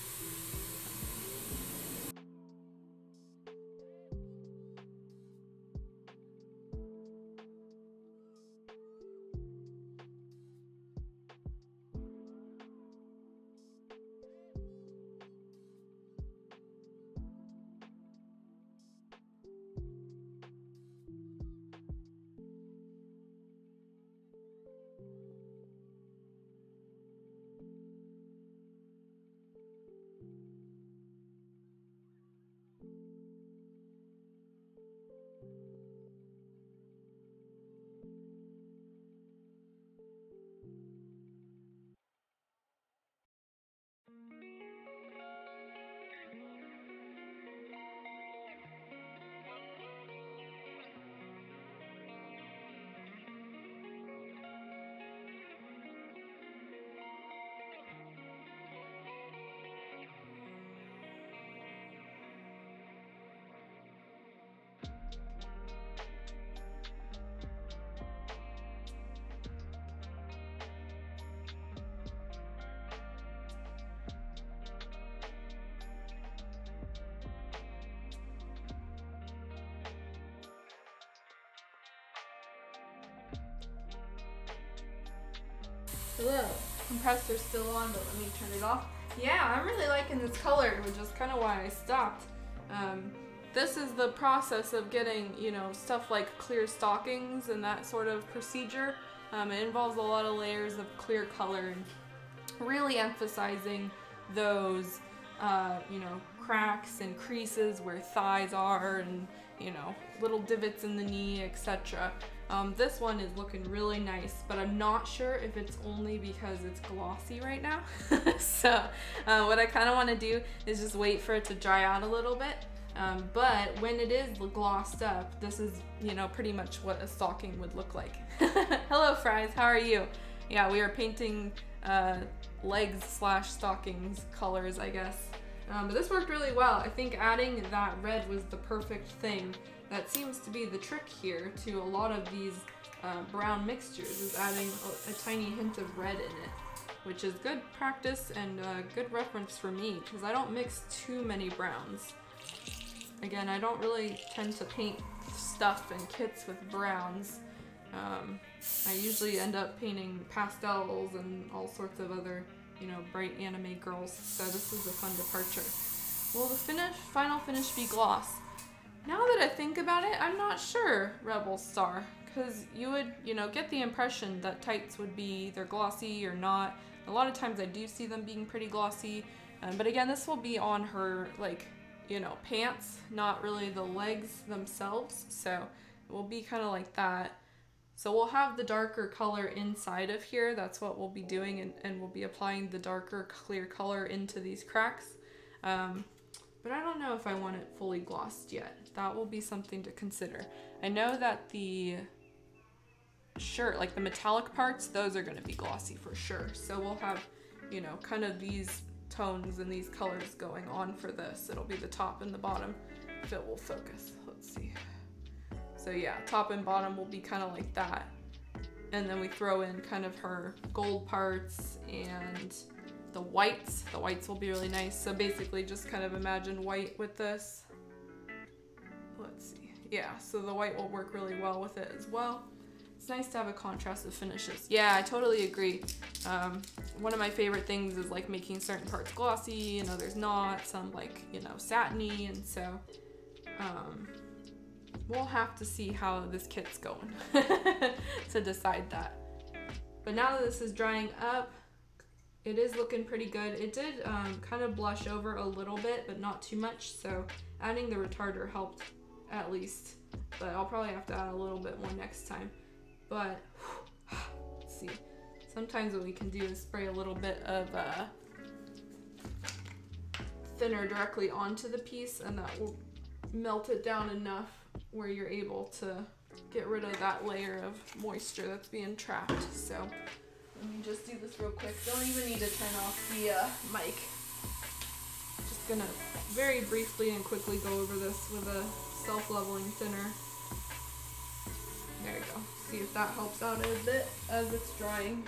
Hello. Compressor's still on, but let me turn it off. Yeah, I'm really liking this color, which is kind of why I stopped. Um, this is the process of getting, you know, stuff like clear stockings and that sort of procedure. Um, it involves a lot of layers of clear color and really emphasizing those, uh, you know, cracks and creases where thighs are and, you know, little divots in the knee, et cetera. Um, this one is looking really nice, but I'm not sure if it's only because it's glossy right now. So uh, what I kind of want to do is just wait for it to dry out a little bit. Um, but when it is glossed up, this is, you know, pretty much what a stocking would look like. Hello, Fries. How are you? Yeah, we are painting uh, legs slash stockings colors, I guess. Um, but this worked really well. I think adding that red was the perfect thing. That seems to be the trick here to a lot of these uh, brown mixtures, is adding a, a tiny hint of red in it, which is good practice and a good reference for me because I don't mix too many browns. Again, I don't really tend to paint stuff and kits with browns. Um, I usually end up painting pastels and all sorts of other, you know, bright anime girls, so this is a fun departure. Will the finish, final finish be gloss? Now that I think about it, I'm not sure, Rebel Star, because you would, you know, get the impression that tights would be either glossy or not. A lot of times I do see them being pretty glossy, um, but again, this will be on her, like, you know, pants, not really the legs themselves, so it will be kind of like that. So we'll have the darker color inside of here, that's what we'll be doing, and, and we'll be applying the darker clear color into these cracks. Um, but I don't know if I want it fully glossed yet. That will be something to consider. I know that the shirt, like the metallic parts, those are going to be glossy for sure. So we'll have, you know, kind of these tones and these colors going on for this. It'll be the top and the bottom if it will focus. Let's see. So yeah, top and bottom will be kind of like that. And then we throw in kind of her gold parts and the whites. The whites will be really nice. So basically just kind of imagine white with this. Let's see. Yeah, so the white will work really well with it as well. It's nice to have a contrast of finishes. Yeah, I totally agree. Um, one of my favorite things is like making certain parts glossy and others not. Some like, you know, satiny, and so um, we'll have to see how this kit's going to decide that. But now that this is drying up, it is looking pretty good. It did um, kind of blush over a little bit, but not too much. So adding the retarder helped at least, but I'll probably have to add a little bit more next time. But let's see. Sometimes what we can do is spray a little bit of uh, thinner directly onto the piece, and that will melt it down enough where you're able to get rid of that layer of moisture that's being trapped. So let me just do this real quick. Don't even need to turn off the uh, mic. Just gonna very briefly and quickly go over this with a self-leveling thinner. There you go. See if that helps out a bit as it's drying.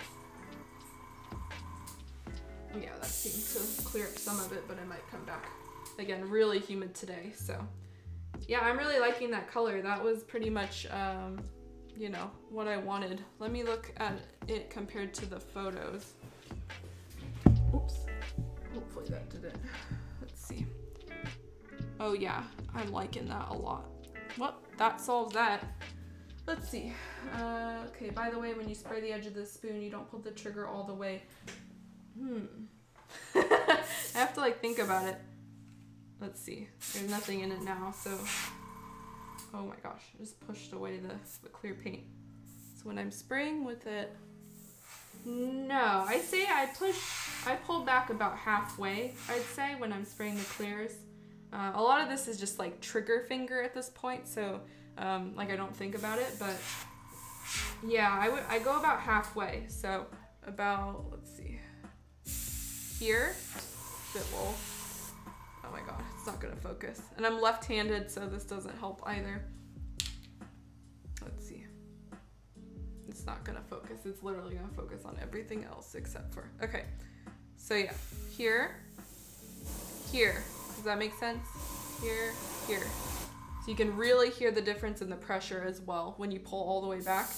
Yeah, that seems to clear up some of it, but it might come back. Again, really humid today, so. Yeah, I'm really liking that color. That was pretty much, um, you know, what I wanted. Let me look at it compared to the photos. Oops. Hopefully that did it. Let's see. Oh yeah, I'm liking that a lot. Well, that solves that. Let's see. Uh, okay, by the way, when you spray the edge of the spoon, you don't pull the trigger all the way. Hmm. I have to like think about it. Let's see. There's nothing in it now, so. Oh my gosh, I just pushed away the, the clear paint. So when I'm spraying with it, no, I'd say I push, I pull back about halfway, I'd say, when I'm spraying the clears. Uh, a lot of this is just like trigger finger at this point, so um, like I don't think about it, but yeah, I would I go about halfway, so about, let's see, here, it will, oh my god, it's not gonna focus. And I'm left-handed, so this doesn't help either. Let's see. It's not gonna focus. It's literally gonna focus on everything else except for, okay. So yeah, here, here. Does that make sense? Here, here. So you can really hear the difference in the pressure as well when you pull all the way back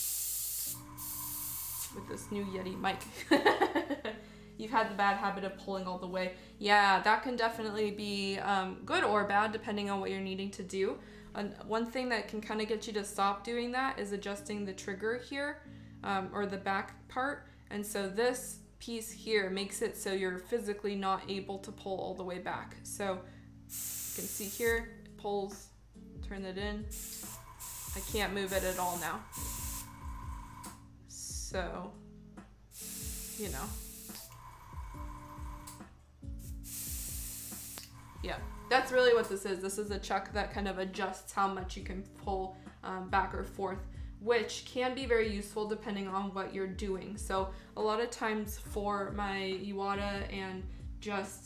with this new Yeti mic. You've had the bad habit of pulling all the way. Yeah, that can definitely be um, good or bad depending on what you're needing to do. And one thing that can kind of get you to stop doing that is adjusting the trigger here, um, or the back part. And so this piece here makes it so you're physically not able to pull all the way back. So you can see here, it pulls, turn it in. I can't move it at all now. So, you know. Yeah, that's really what this is. This is a chuck that kind of adjusts how much you can pull um, back or forth, which can be very useful depending on what you're doing. So a lot of times for my Iwata and just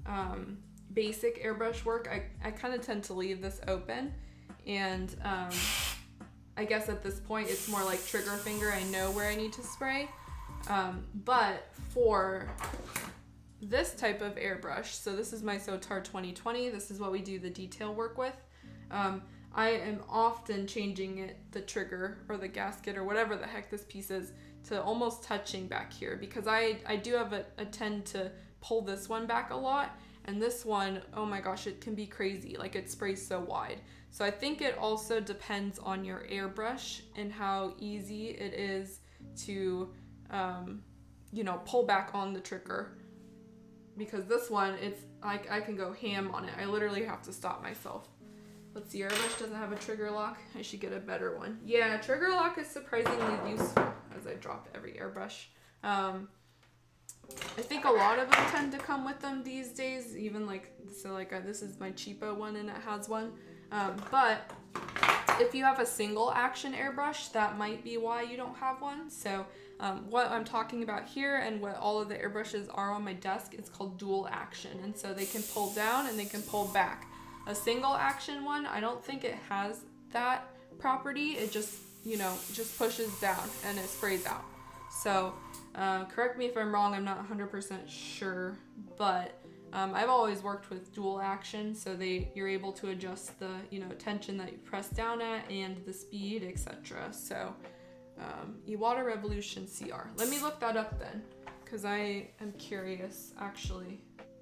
um, basic airbrush work, I, I kind of tend to leave this open. And um, I guess at this point it's more like trigger finger. I know where I need to spray. Um, but for this type of airbrush, so this is my Sotar twenty twenty, this is what we do the detail work with. Um, I am often changing it, the trigger or the gasket or whatever the heck this piece is, to almost touching back here, because I, I do have a, a tend to pull this one back a lot, and this one, oh my gosh, it can be crazy, like it sprays so wide. So I think it also depends on your airbrush and how easy it is to, um, you know, pull back on the trigger. Because this one, it's I, I can go ham on it. I literally have to stop myself. Let's see, airbrush doesn't have a trigger lock. I should get a better one. Yeah, trigger lock is surprisingly useful as I drop every airbrush. Um, I think a lot of them tend to come with them these days, even like, so like uh, this is my cheapo one and it has one. Um, but if you have a single action airbrush, that might be why you don't have one. So um, what I'm talking about here and what all of the airbrushes are on my desk is called dual action. And so they can pull down and they can pull back. A single action one, I don't think it has that property. It just, you know, just pushes down and it sprays out. So uh, correct me if I'm wrong, I'm not one hundred percent sure, but um, I've always worked with dual action, so they you're able to adjust the, you know, tension that you press down at and the speed, et cetera. So um, Iwata Revolution C R. Let me look that up then, because I am curious actually.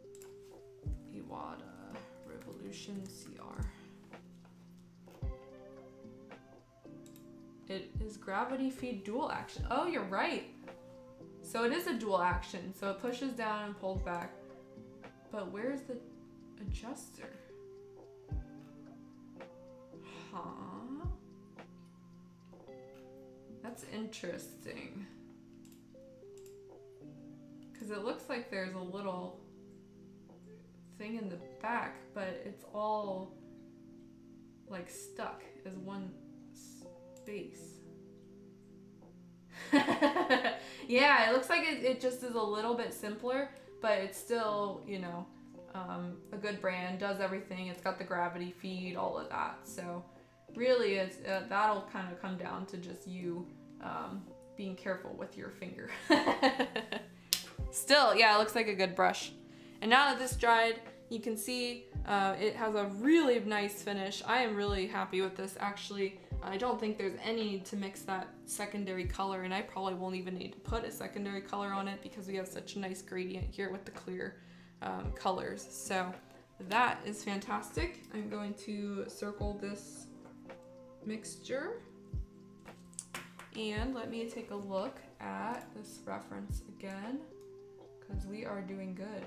Iwata Revolution C R. It is gravity feed dual action. Oh, you're right. So it is a dual action. So it pushes down and pulls back. But where's the adjuster? Huh? That's interesting. Because it looks like there's a little thing in the back, but it's all like stuck as one space. Yeah, it looks like it, it just is a little bit simpler, but it's still, you know, um, a good brand, does everything. It's got the gravity feed, all of that. So really, it's uh, that'll kind of come down to just you um, being careful with your finger. Still, yeah, it looks like a good brush. And now that this dried, you can see uh, it has a really nice finish. I am really happy with this, actually. I don't think there's any need to mix that secondary color, and I probably won't even need to put a secondary color on it because we have such a nice gradient here with the clear um, colors. So that is fantastic. I'm going to circle this mixture, and let me take a look at this reference again, because we are doing good.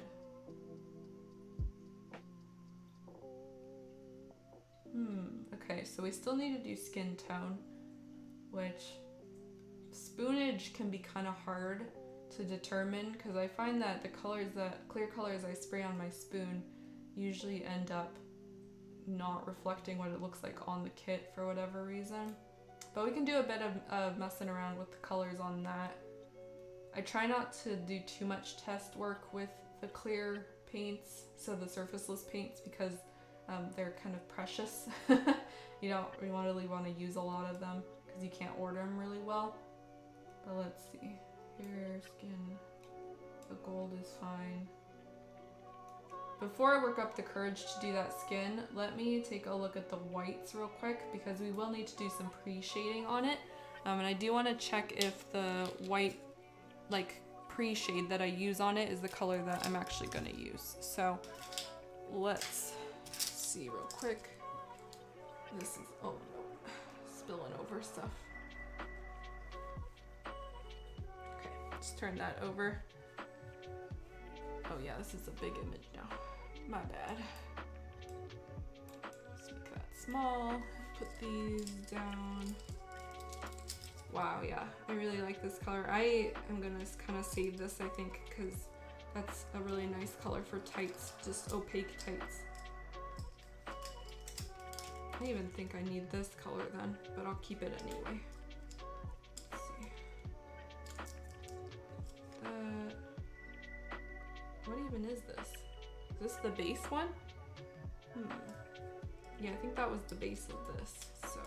Hmm, okay, so we still need to do skin tone, which spoonage can be kind of hard to determine, because I find that the colors, that clear colors I spray on my spoon usually end up not reflecting what it looks like on the kit for whatever reason. But we can do a bit of uh, messing around with the colors on that. I try not to do too much test work with the clear paints, so the surfaceless paints, because Um, they're kind of precious. You don't really want to use a lot of them because you can't order them really well. But let's see. Here, skin. The gold is fine. Before I work up the courage to do that skin, let me take a look at the whites real quick, because we will need to do some pre-shading on it. Um, and I do want to check if the white, like, pre-shade that I use on it is the color that I'm actually going to use. So let's see real quick. This is, oh no, spilling over stuff. Okay, let's turn that over. Oh yeah, this is a big image now. My bad. Let's make that small. Put these down. Wow, yeah, I really like this color. I am gonna kind of save this, I think, because that's a really nice color for tights, just opaque tights. I even think I need this color then, but I'll keep it anyway. Let's see. That. What even is this? Is this the base one? Hmm. Yeah, I think that was the base of this, so.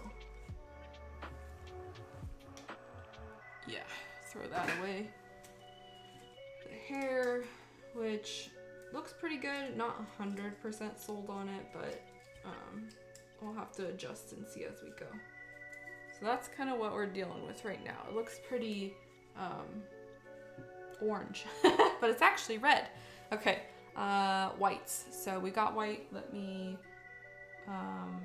Yeah, throw that away. The hair, which looks pretty good. Not one hundred percent sold on it, but um, I'll have to adjust and see as we go. So that's kind of what we're dealing with right now. It looks pretty um, orange, but it's actually red. Okay, uh, whites. So we got white. Let me um,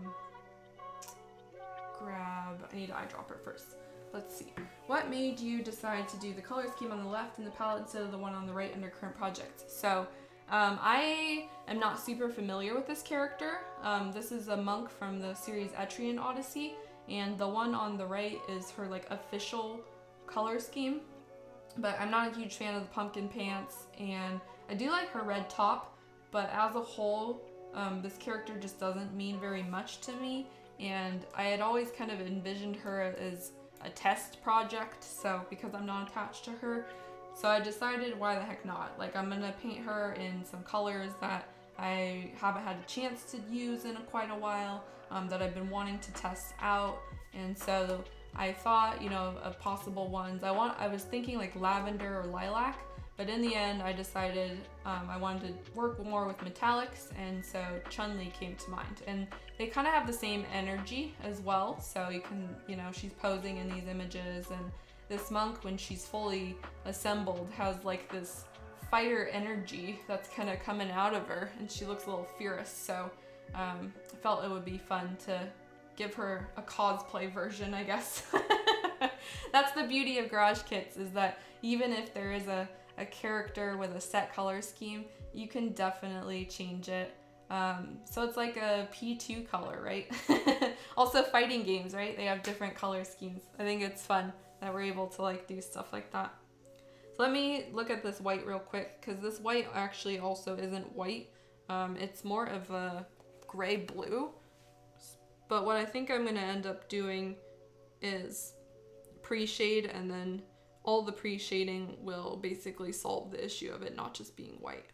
grab, I need an eyedropper first. Let's see. What made you decide to do the color scheme on the left in the palette instead of the one on the right under current projects? So um, I am not super familiar with this character. Um, this is a monk from the series Etrian Odyssey, and the one on the right is her like official color scheme. But I'm not a huge fan of the pumpkin pants, and I do like her red top, but as a whole, um, this character just doesn't mean very much to me, and I had always kind of envisioned her as a test project, so because I'm not attached to her, so I decided why the heck not. Like, I'm gonna paint her in some colors that I haven't had a chance to use in quite a while, um, that I've been wanting to test out, and so I thought, you know, of possible ones. I want. I was thinking like lavender or lilac, but in the end, I decided um, I wanted to work more with metallics, and so Chun-Li came to mind. And they kind of have the same energy as well. So you can, you know, she's posing in these images, and this monk, when she's fully assembled, has like this fire energy that's kind of coming out of her, and she looks a little fierce. So um, I felt it would be fun to give her a cosplay version, I guess. That's the beauty of Garage Kits, is that even if there is a, a character with a set color scheme, you can definitely change it. Um, so it's like a P two color, right? Also fighting games, right? They have different color schemes. I think it's fun that we're able to like do stuff like that. So let me look at this white real quick, because this white actually also isn't white. Um, it's more of a gray blue. But what I think I'm going to end up doing is pre-shade, and then all the pre-shading will basically solve the issue of it not just being white.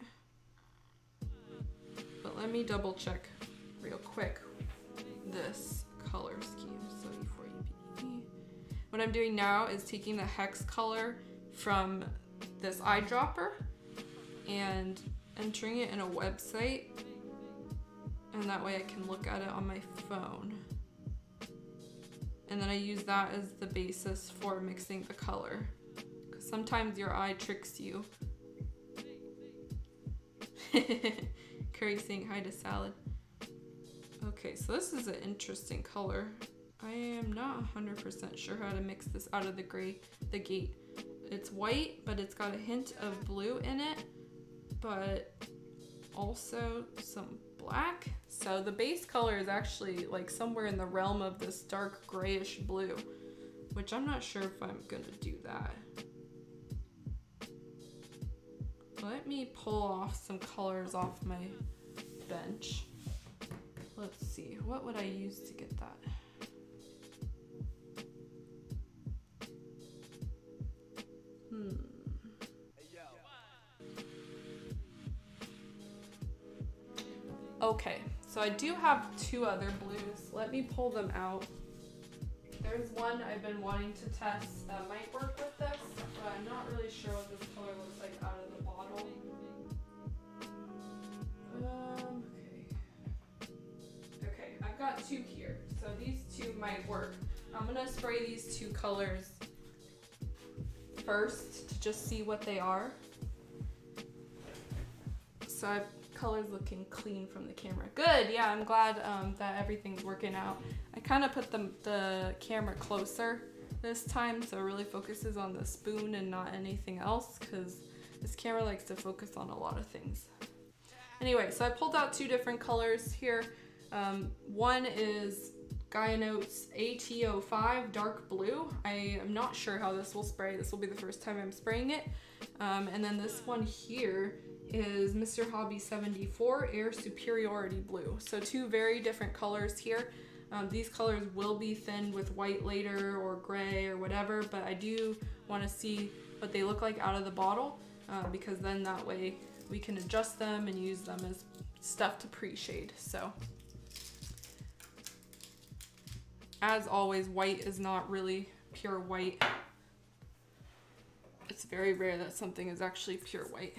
But let me double check real quick this color scheme. So E four E P E. What I'm doing now is taking the hex color from this eyedropper and entering it in a website. And that way I can look at it on my phone. And then I use that as the basis for mixing the color. Because sometimes your eye tricks you. Curry saying hi to Salad. Okay, so this is an interesting color. I am not one hundred percent sure how to mix this out of the gray, the gate. It's white, but it's got a hint of blue in it, but also some black. So the base color is actually like somewhere in the realm of this dark grayish blue, which I'm not sure if I'm gonna do that. Let me pull off some colors off my bench. Let's see, what would I use to get that? Hmm. Okay, so I do have two other blues. Let me pull them out. There's one I've been wanting to test that might work with this, but I'm not really sure what this color looks like out of the bottle. Um, okay. Okay, I've got two here, so these two might work. I'm gonna spray these two colors first to just see what they are. So I've colors looking clean from the camera. Good, yeah, I'm glad um, that everything's working out. I kind of put the, the camera closer this time, so it really focuses on the spoon and not anything else, because this camera likes to focus on a lot of things. Anyway, so I pulled out two different colors here. Um, one is Gaia Notes A T oh five Dark Blue. I am not sure how this will spray. This will be the first time I'm spraying it. Um, and then this one here is Mister Hobby seventy-four Air Superiority Blue. So two very different colors here. Um, these colors will be thinned with white later or gray or whatever, but I do want to see what they look like out of the bottle, uh, because then that way we can adjust them and use them as stuff to pre-shade. So as always, white is not really pure white. It's very rare that something is actually pure white.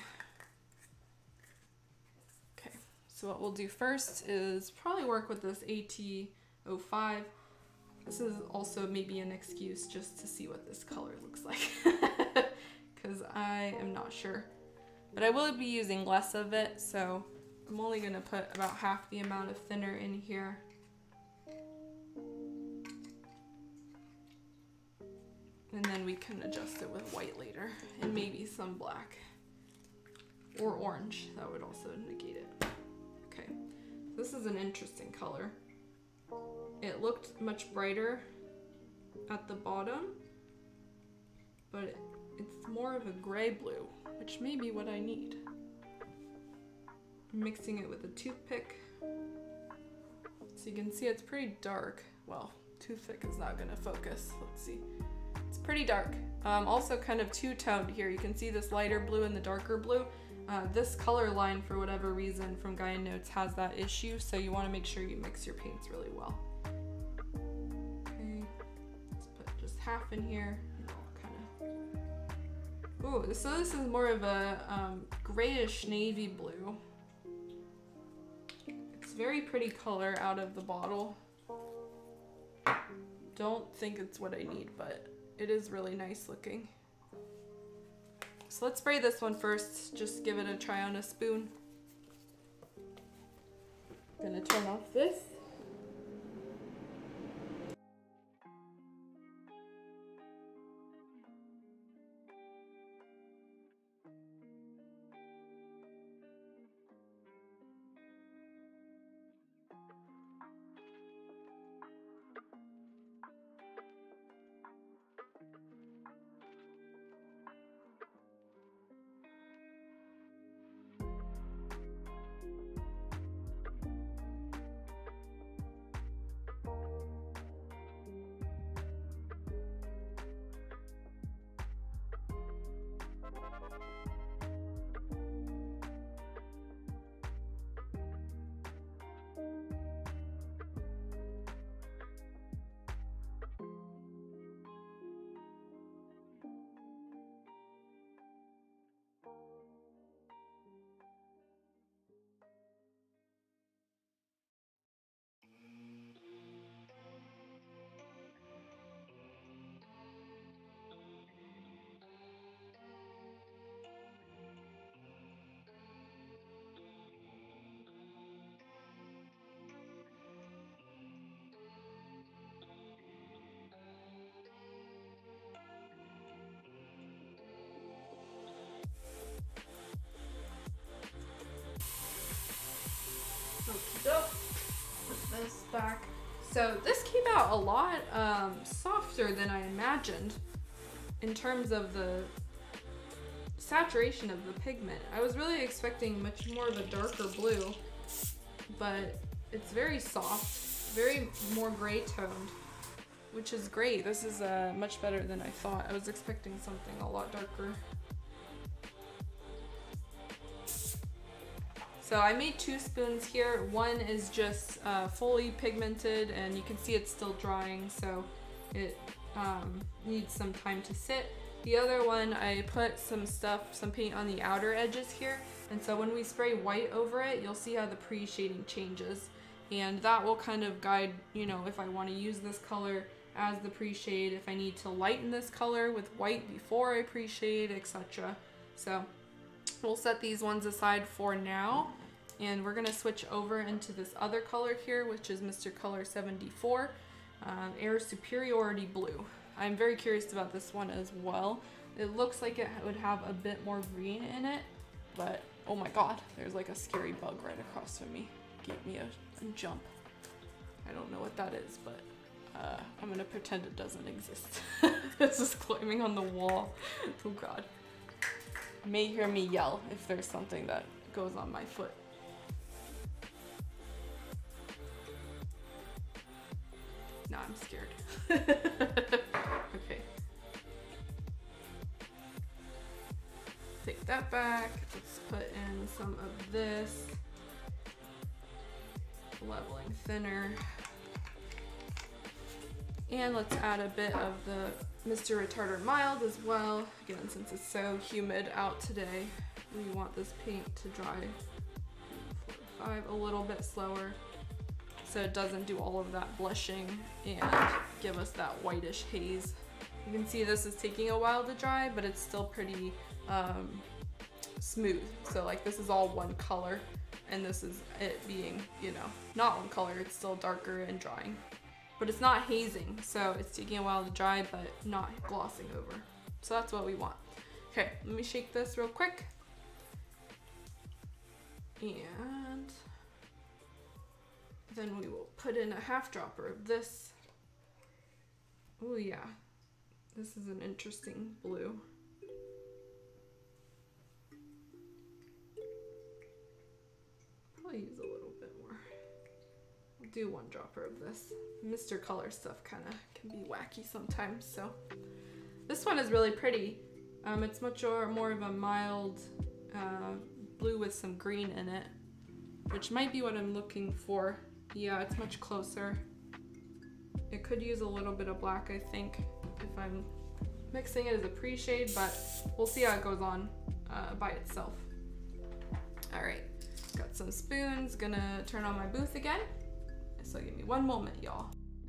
Okay, so what we'll do first is probably work with this A T oh five. This is also maybe an excuse just to see what this color looks like, because I am not sure. But I will be using less of it, so I'm only going to put about half the amount of thinner in here. And then we can adjust it with white later, and maybe some black or orange. That would also negate it. Okay, this is an interesting color. It looked much brighter at the bottom, but it's more of a gray blue, which may be what I need. I'm mixing it with a toothpick. So you can see it's pretty dark. Well, toothpick is not gonna focus. Let's see. It's pretty dark. Um, also kind of two-toned here. You can see this lighter blue and the darker blue. Uh, this color line, for whatever reason, from Gaia Notes has that issue, so you want to make sure you mix your paints really well. Okay, let's put just half in here. Kind of. Ooh, so this is more of a um, grayish navy blue. It's very pretty color out of the bottle. Don't think it's what I need, but it is really nice looking. So let's spray this one first. Just give it a try on a spoon. I'm gonna turn off this. Put this back. So this came out a lot um, softer than I imagined in terms of the saturation of the pigment. I was really expecting much more of a darker blue, but it's very soft, very more gray toned, which is great. This is uh, much better than I thought. I was expecting something a lot darker. So I made two spoons here. One is just uh, fully pigmented, and you can see it's still drying, so it um, needs some time to sit. The other one, I put some stuff, some paint on the outer edges here, and so when we spray white over it, you'll see how the pre-shading changes. And that will kind of guide, you know, if I want to use this color as the pre-shade, if I need to lighten this color with white before I pre-shade, et cetera. So we'll set these ones aside for now. And we're gonna switch over into this other color here, which is Mister Color seventy-four, um, Air Superiority Blue. I'm very curious about this one as well. It looks like it would have a bit more green in it, but oh my god, there's like a scary bug right across from me. Gave me a, a jump. I don't know what that is, but uh, I'm gonna pretend it doesn't exist. It's just climbing on the wall. Oh god. You may hear me yell if there's something that goes on my foot. No, I'm scared. Okay. Take that back. Let's put in some of this. Leveling thinner. And let's add a bit of the Mister Retarder Mild as well. Again, since it's so humid out today, we want this paint to dry four, five, a little bit slower so it doesn't do all of that blushing and give us that whitish haze. You can see this is taking a while to dry, but it's still pretty um, smooth. So like this is all one color, and this is it being, you know, not one color, it's still darker and drying. But it's not hazing, so it's taking a while to dry, but not glossing over. So that's what we want. Okay, let me shake this real quick. And then we will put in a half dropper of this. Oh yeah, this is an interesting blue. Probably use a little bit more. I'll do one dropper of this. Mister Color stuff kind of can be wacky sometimes, so. This one is really pretty. Um, it's much more, more of a mild uh, blue with some green in it, which might be what I'm looking for. Yeah, it's much closer. It could use a little bit of black, I think, if I'm mixing it as a pre-shade, but we'll see how it goes on uh, by itself. All right, got some spoons, gonna turn on my booth again. So give me one moment, y'all.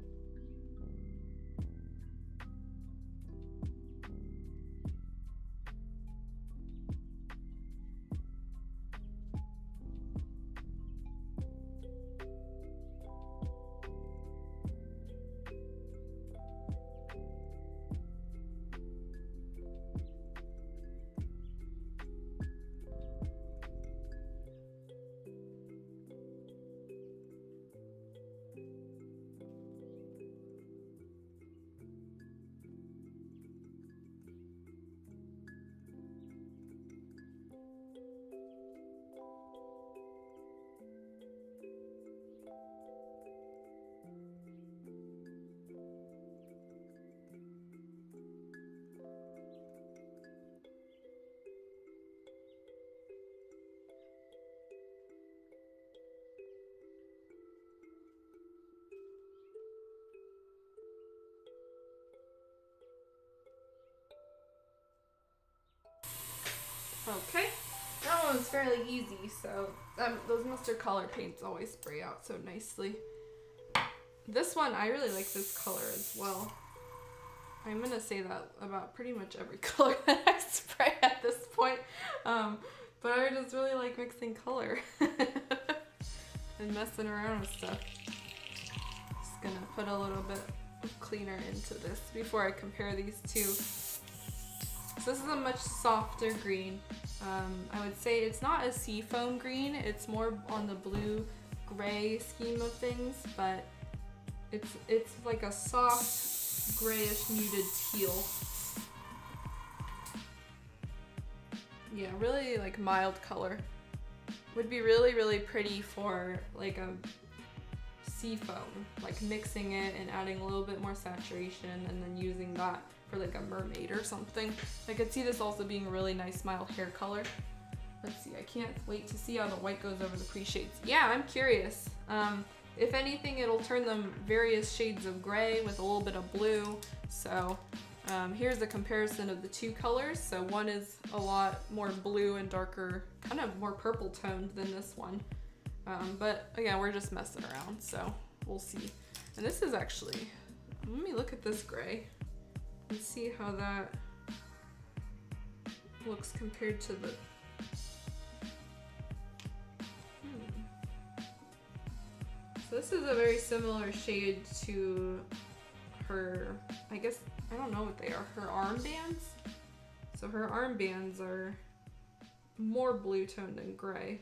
Okay, that one was fairly easy, so um, those Mister Color paints always spray out so nicely. This one, I really like this color as well. I'm gonna say that about pretty much every color that I spray at this point, um, but I just really like mixing color and messing around with stuff. Just gonna put a little bit of cleaner into this before I compare these two. So this is a much softer green. Um, I would say it's not a seafoam green, it's more on the blue gray scheme of things, but it's it's like a soft grayish muted teal. Yeah, really like mild color. Would be really really pretty for like a seafoam, like mixing it and adding a little bit more saturation and then using that for like a mermaid or something. I could see this also being a really nice mild hair color. Let's see, I can't wait to see how the white goes over the pre-shades. Yeah, I'm curious. Um, if anything, it'll turn them various shades of gray with a little bit of blue. So um, here's a comparison of the two colors. So one is a lot more blue and darker, kind of more purple toned than this one. Um, but again, we're just messing around, so we'll see. And this is actually, let me look at this gray and see how that looks compared to the, hmm. So this is a very similar shade to her, I guess, I don't know what they are, her armbands. So her armbands are more blue toned than gray.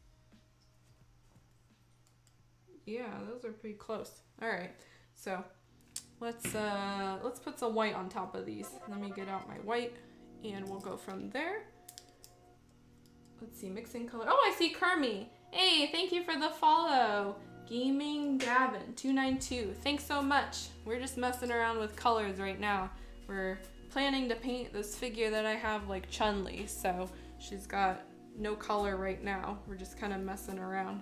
Yeah, those are pretty close. All right, so let's uh, let's put some white on top of these. Let me get out my white, and we'll go from there. Let's see, mixing color. Oh, I see Kermie. Hey, thank you for the follow. Gaming Gavin two nine two. Thanks so much. We're just messing around with colors right now. We're planning to paint this figure that I have like Chun-Li. So she's got no color right now. We're just kind of messing around.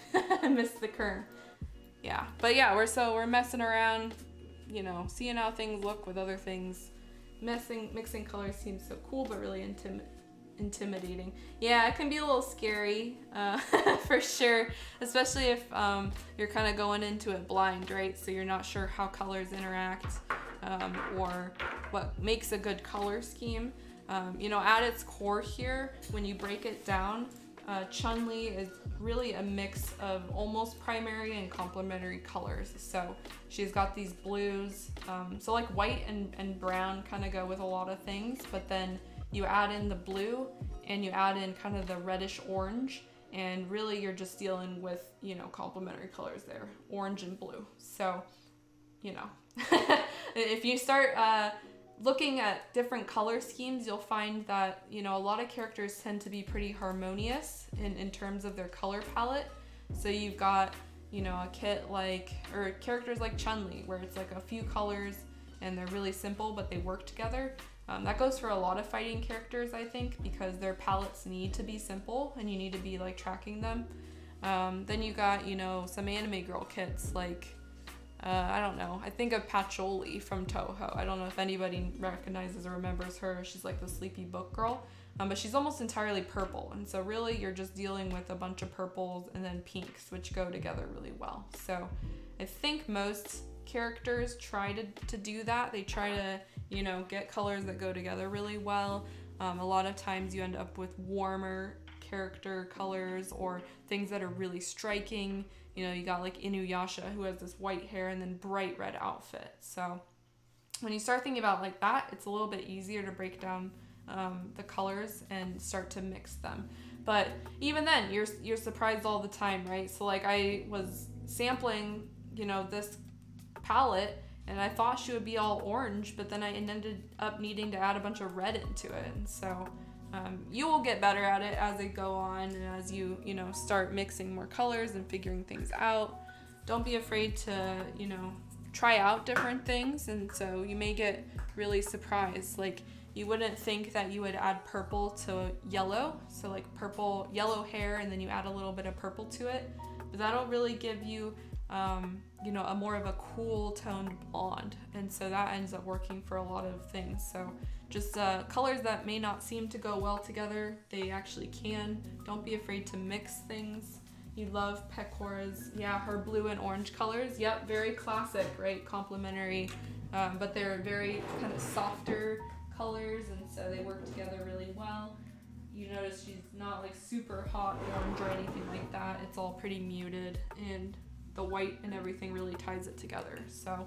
I missed the kern. Yeah, but yeah, we're so we're messing around, you know, seeing how things look with other things. Messing, mixing colors seems so cool, but really intim intimidating. Yeah, it can be a little scary, uh, for sure, especially if um, you're kind of going into it blind, right? So you're not sure how colors interact um, or what makes a good color scheme. Um, you know, at its core here, when you break it down, uh, Chun-Li is really a mix of almost primary and complementary colors. So she's got these blues, um, so like white and, and brown kind of go with a lot of things, but then you add in the blue and you add in kind of the reddish orange, and really you're just dealing with, you know, complementary colors there, orange and blue. So, you know, if you start uh, looking at different color schemes, you'll find that, you know, a lot of characters tend to be pretty harmonious in, in terms of their color palette. So you've got, you know, a kit like, or characters like Chun-Li, where it's like a few colors and they're really simple, but they work together. Um, that goes for a lot of fighting characters, I think, because their palettes need to be simple and you need to be like tracking them. Um, then you got, you know, some anime girl kits like, uh, I don't know, I think of Patchouli from Toho. I don't know if anybody recognizes or remembers her. She's like the sleepy book girl, um, but she's almost entirely purple. And so really you're just dealing with a bunch of purples and then pinks, which go together really well. So I think most characters try to, to do that. They try to, you know, get colors that go together really well. Um, a lot of times you end up with warmer character colors or things that are really striking. You know, you got like Inuyasha, who has this white hair and then bright red outfit. So when you start thinking about like that, it's a little bit easier to break down um, the colors and start to mix them. But even then, you're you're surprised all the time, right? So like I was sampling, you know, this palette, and I thought she would be all orange, but then I ended up needing to add a bunch of red into it. And so um, you will get better at it as they go on and as you, you know, start mixing more colors and figuring things out. Don't be afraid to, you know, try out different things. And so you may get really surprised. Like you wouldn't think that you would add purple to yellow. So like purple, yellow hair, and then you add a little bit of purple to it. But that'll really give you Um, you know, a more of a cool toned blonde, and so that ends up working for a lot of things. So just uh, colors that may not seem to go well together, they actually can. Don't be afraid to mix things. You love Pecora's, yeah, her blue and orange colors. Yep, very classic, right? Complementary, um, but they're very kind of softer colors, and so they work together really well. You notice she's not like super hot orange or anything like that. It's all pretty muted, and the white and everything really ties it together. So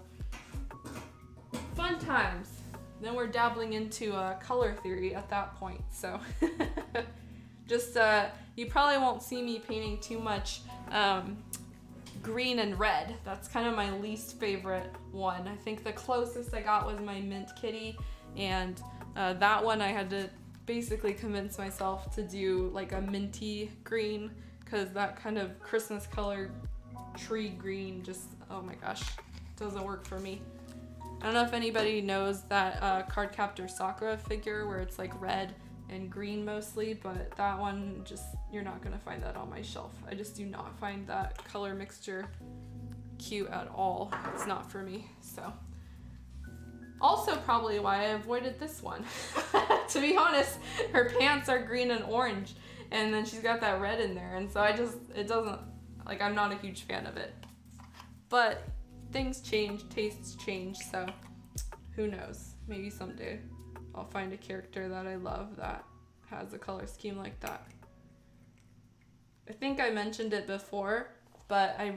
fun times. Then we're dabbling into uh, color theory at that point. So just uh, you probably won't see me painting too much um, green and red. That's kind of my least favorite one. I think the closest I got was my Mint Kitty, and uh, that one I had to basically convince myself to do like a minty green, because that kind of Christmas color tree green just, oh my gosh, doesn't work for me. I don't know if anybody knows that uh, Cardcaptor Sakura figure where it's like red and green mostly, but that one just, you're not gonna find that on my shelf. I just do not find that color mixture cute at all. It's not for me. So also probably why I avoided this one. To be honest, her pants are green and orange, and then she's got that red in there, and so I just, it doesn't, like, I'm not a huge fan of it. But things change, tastes change, so who knows? Maybe someday I'll find a character that I love that has a color scheme like that. I think I mentioned it before, but I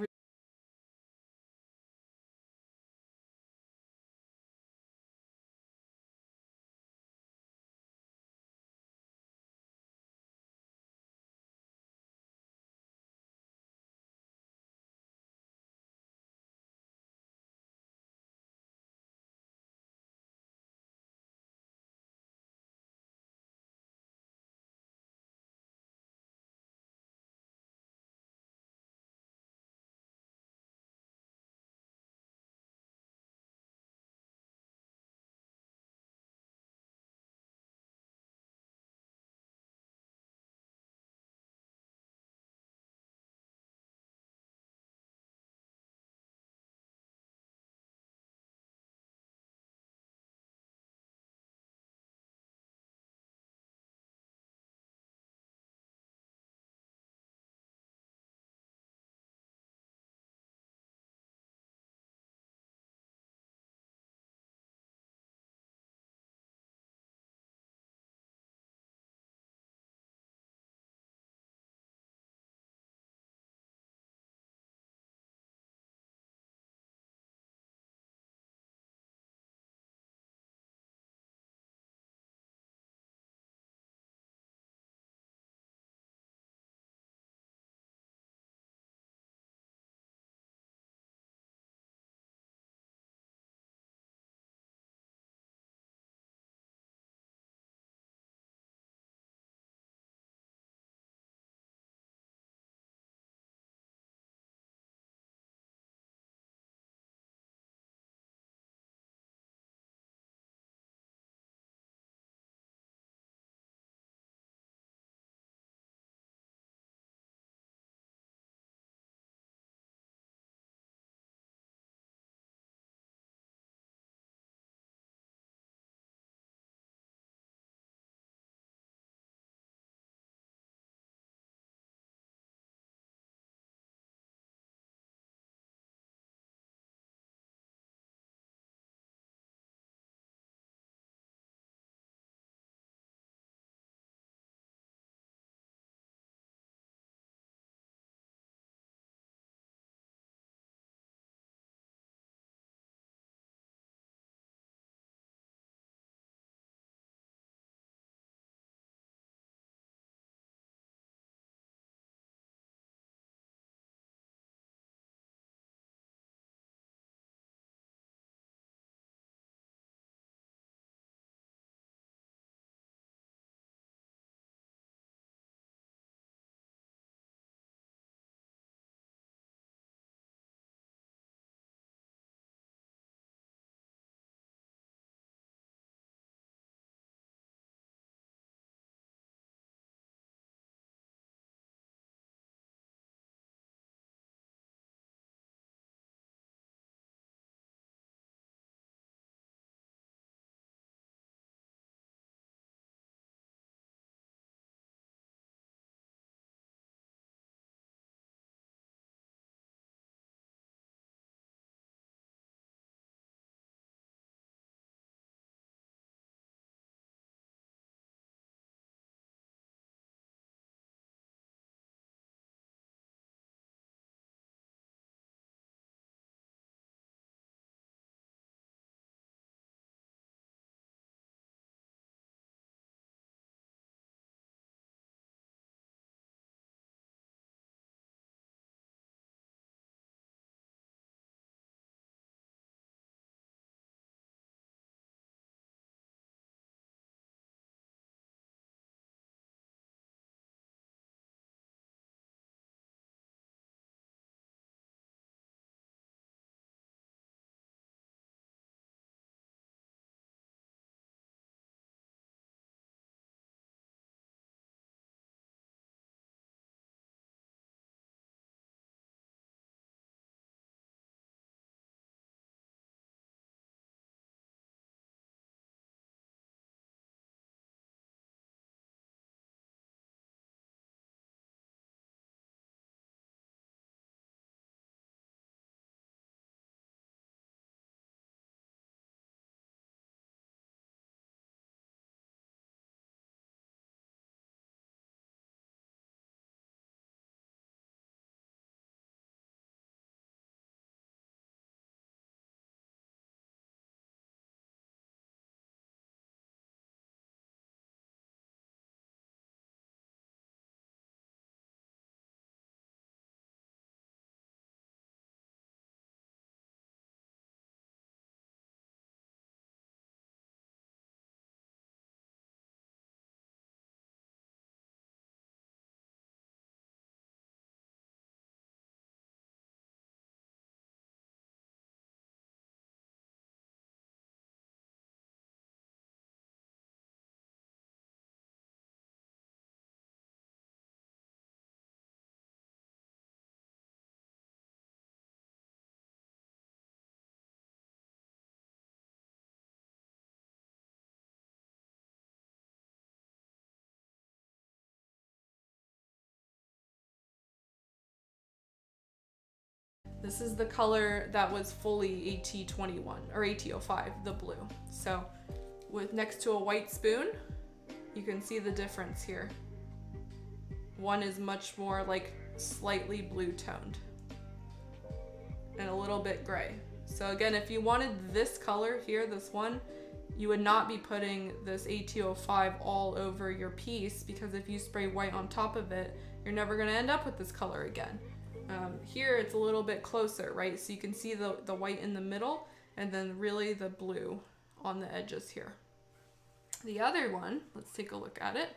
This is the color that was fully A T twenty-one or A T oh five, the blue. So with next to a white spoon, you can see the difference here. One is much more like slightly blue toned and a little bit gray. So again, if you wanted this color here, this one, you would not be putting this A T oh five all over your piece, because if you spray white on top of it, you're never gonna end up with this color again. Um, here it's a little bit closer, right? So you can see the, the white in the middle and then really the blue on the edges here. The other one, let's take a look at it,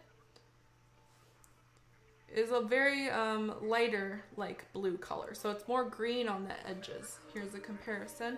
is a very um, lighter like blue color. So it's more green on the edges. Here's a comparison.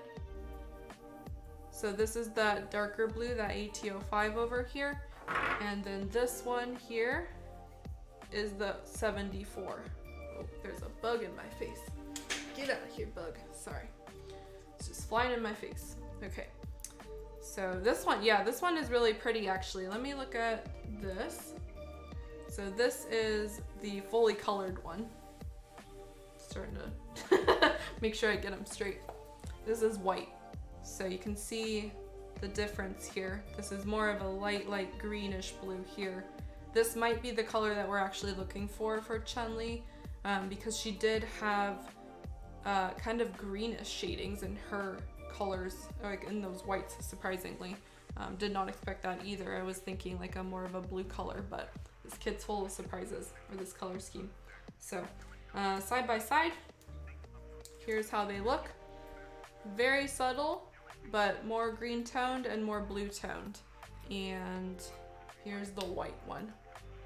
So this is that darker blue, that A T oh five over here. And then this one here is the seventy-four. Oh, there's a bug in my face. Get out of here, bug. Sorry. It's just flying in my face. Okay. So this one, yeah, this one is really pretty actually. Let me look at this. So this is the fully colored one. Starting to make sure I get them straight. This is white. So you can see the difference here. This is more of a light, light greenish blue here. This might be the color that we're actually looking for for Chun-Li, um, because she did have uh, kind of greenish shadings in her colors, like in those whites, surprisingly. Um, did not expect that either. I was thinking like a more of a blue color, but this kit's full of surprises, or this color scheme. So uh, side by side, here's how they look. Very subtle, but more green toned and more blue toned. And here's the white one.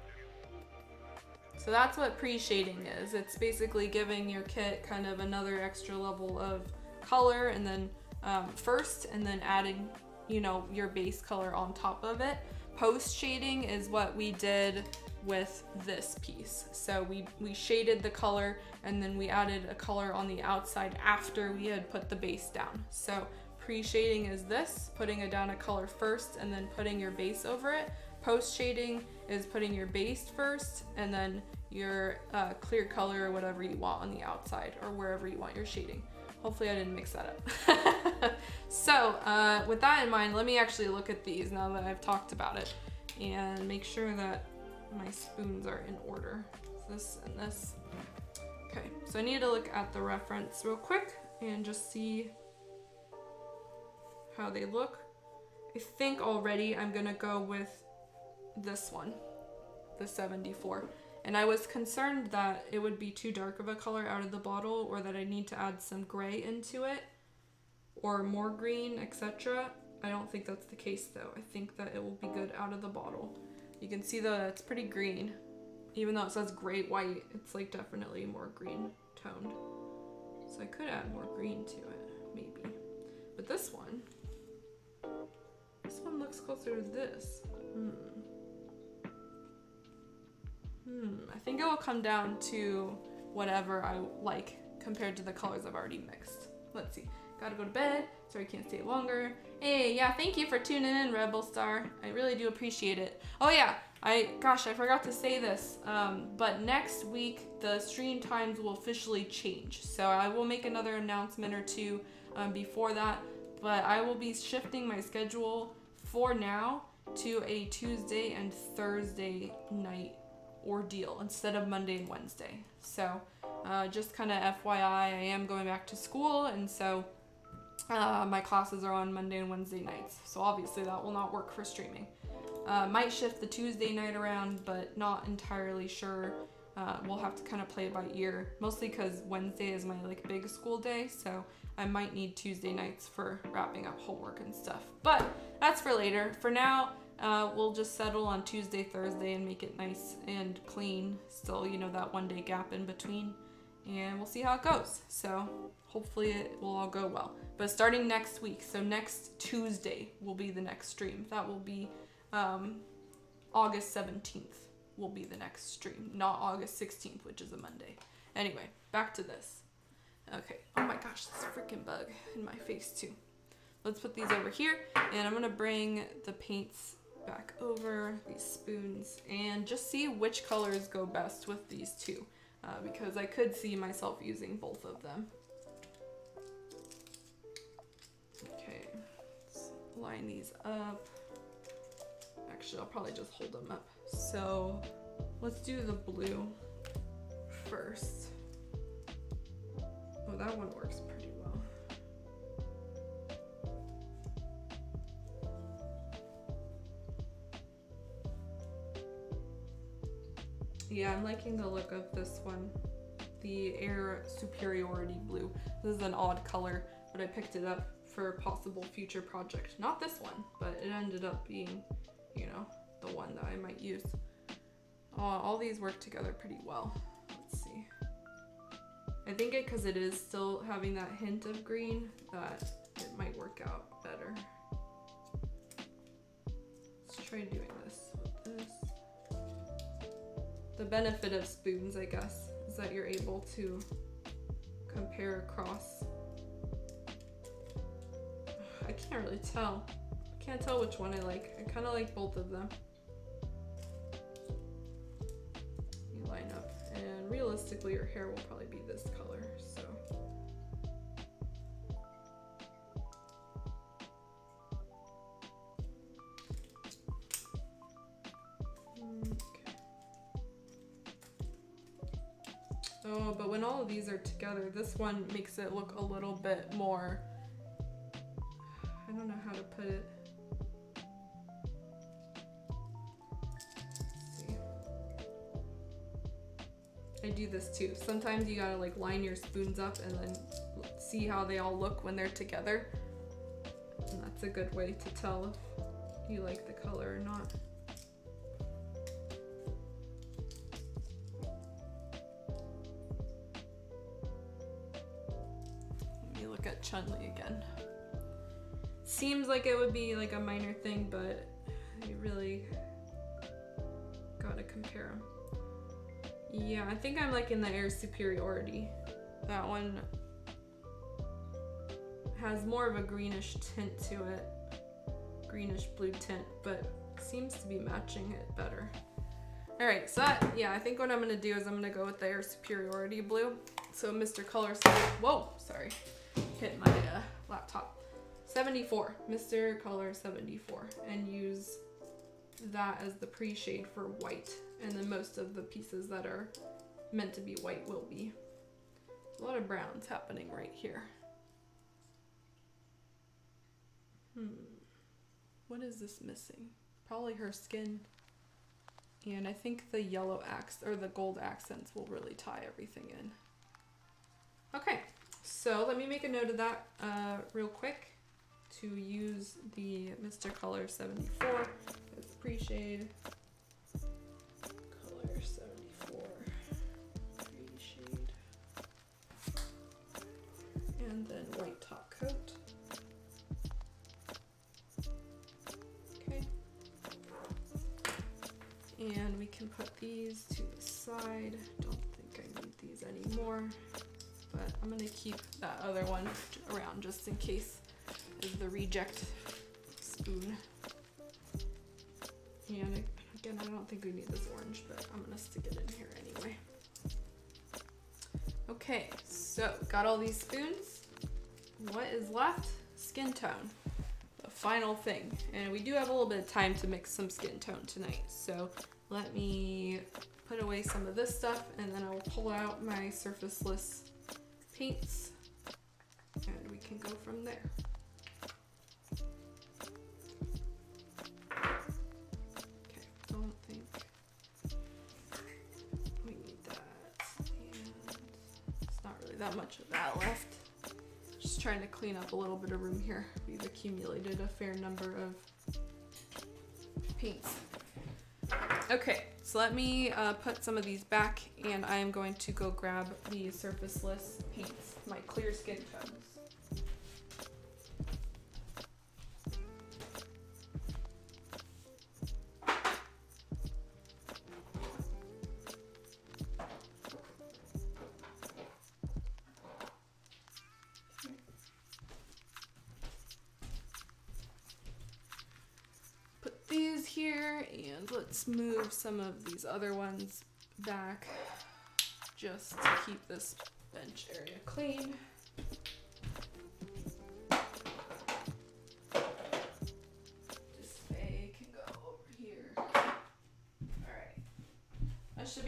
So that's what pre-shading is. It's basically giving your kit kind of another extra level of color, and then um, first, and then adding, you know, your base color on top of it. Post shading is what we did with this piece. So we, we shaded the color, and then we added a color on the outside after we had put the base down. So pre-shading is this, putting it down a color first and then putting your base over it. Post shading is putting your base first and then your uh, clear color or whatever you want on the outside, or wherever you want your shading. Hopefully I didn't mix that up. So uh, with that in mind, let me actually look at these now that I've talked about it and make sure that my spoons are in order. This and this. Okay, so I need to look at the reference real quick and just see how they look. I think already I'm gonna go with this one, the seventy-four. And I was concerned that it would be too dark of a color out of the bottle, or that I need to add some gray into it, or more green, et cetera. I don't think that's the case though. I think that it will be good out of the bottle. You can see that it's pretty green. Even though it says great white, it's like definitely more green toned. So I could add more green to it, maybe. But this one, this one looks closer to this. Hmm. Hmm, I think it will come down to whatever I like compared to the colors I've already mixed. Let's see. Gotta go to bed, so I can't stay longer. Hey, yeah, thank you for tuning in, Rebel Star. I really do appreciate it. Oh yeah, I, gosh, I forgot to say this, um, but next week the stream times will officially change. So I will make another announcement or two um, before that, but I will be shifting my schedule for now to a Tuesday and Thursday night ordeal instead of Monday and Wednesday. So uh, just kind of F Y I, I am going back to school, and so uh, my classes are on Monday and Wednesday nights. So obviously that will not work for streaming. Uh, might shift the Tuesday night around, but not entirely sure. Uh, we'll have to kind of play it by ear, mostly because Wednesday is my like big school day, so I might need Tuesday nights for wrapping up homework and stuff. But that's for later. For now, Uh, we'll just settle on Tuesday, Thursday, and make it nice and clean. Still, you know, that one day gap in between, and we'll see how it goes. So hopefully it will all go well. But starting next week, so next Tuesday will be the next stream. That will be um, August seventeenth will be the next stream, not August sixteenth, which is a Monday. Anyway, back to this. Okay, oh my gosh, this freaking bug in my face too. Let's put these over here, and I'm gonna bring the paints back over, these spoons, and just see which colors go best with these two, uh, because I could see myself using both of them. Okay, let's line these up. Actually, I'll probably just hold them up. So let's do the blue first. Oh, that one works pretty well. Yeah, I'm liking the look of this one. The Air Superiority Blue. This is an odd color, but I picked it up for a possible future project. Not this one, but it ended up being, you know, the one that I might use. Uh, all these work together pretty well. Let's see. I think it, because it is still having that hint of green, that it might work out better. Let's try doing this with this. The benefit of spoons, I guess, is that you're able to compare across. I can't really tell. I can't tell which one I like. I kind of like both of them. You line up, and realistically your hair will probably be this color, so. Okay. Oh, but when all of these are together, this one makes it look a little bit more, I don't know how to put it. Let's see. I do this too. Sometimes you gotta like line your spoons up and then see how they all look when they're together. And that's a good way to tell if you like the color or not. Let me look at Chun-Li again. Seems like it would be like a minor thing, but you really gotta compare them. Yeah, I think I'm like in the Air Superiority. That one has more of a greenish tint to it, greenish blue tint, but seems to be matching it better. All right, so that, yeah, I think what I'm gonna do is I'm gonna go with the Air Superiority Blue. So Mister Color, whoa, sorry, hit my uh, laptop. seventy-four, Mister Color seventy-four, and use that as the pre-shade for white, and then most of the pieces that are meant to be white will be. A lot of browns happening right here. Hmm, what is this missing? Probably her skin, and I think the yellow accent or the gold accents will really tie everything in. Okay, so let me make a note of that uh, real quick. To use the Mister Color seventy-four as pre-shade. Color seventy-four pre-shade. And then white top coat. Okay. And we can put these to the side. Don't think I need these anymore, but I'm gonna keep that other one around just in case. Is the reject spoon. And again, I don't think we need this orange, but I'm gonna stick it in here anyway. Okay, so got all these spoons. What is left? Skin tone, the final thing. And we do have a little bit of time to mix some skin tone tonight. So let me put away some of this stuff, and then I will pull out my surfaceless paints, and we can go from there. That much of that left. Just trying to clean up a little bit of room here. We've accumulated a fair number of paints. Okay, so let me uh, put some of these back, and I am going to go grab the surfaceless paints, my clear skin tones. Here, and let's move some of these other ones back just to keep this bench area clean.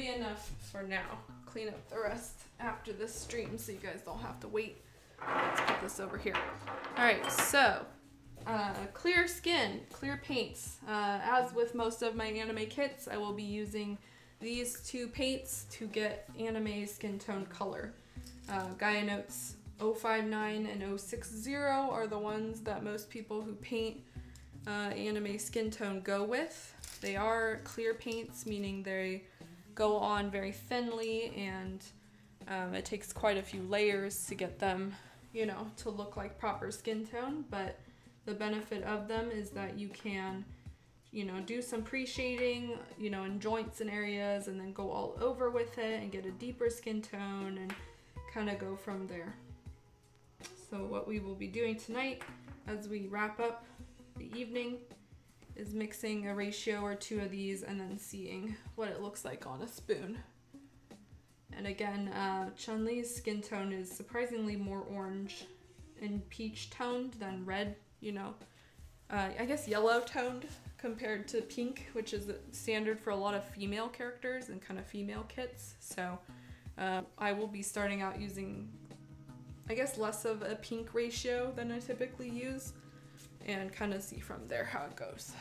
be enough for now. Clean up the rest after this stream so you guys don't have to wait. Let's put this over here. All right, so uh, clear skin, clear paints. Uh, as with most of my anime kits, I will be using these two paints to get anime skin tone color. Uh, Gaia Notes oh five nine and oh six zero are the ones that most people who paint uh, anime skin tone go with. They are clear paints, meaning they go on very thinly, and um, it takes quite a few layers to get them, you know, to look like proper skin tone. But the benefit of them is that you can, you know, do some pre-shading, you know, in joints and areas, and then go all over with it and get a deeper skin tone and kind of go from there. So what we will be doing tonight as we wrap up the evening is mixing a ratio or two of these and then seeing what it looks like on a spoon. And again, uh, Chun-Li's skin tone is surprisingly more orange and peach toned than red, you know, uh, I guess yellow toned compared to pink, which is standard for a lot of female characters and kind of female kits. So uh, I will be starting out using, I guess, less of a pink ratio than I typically use, and kind of see from there how it goes.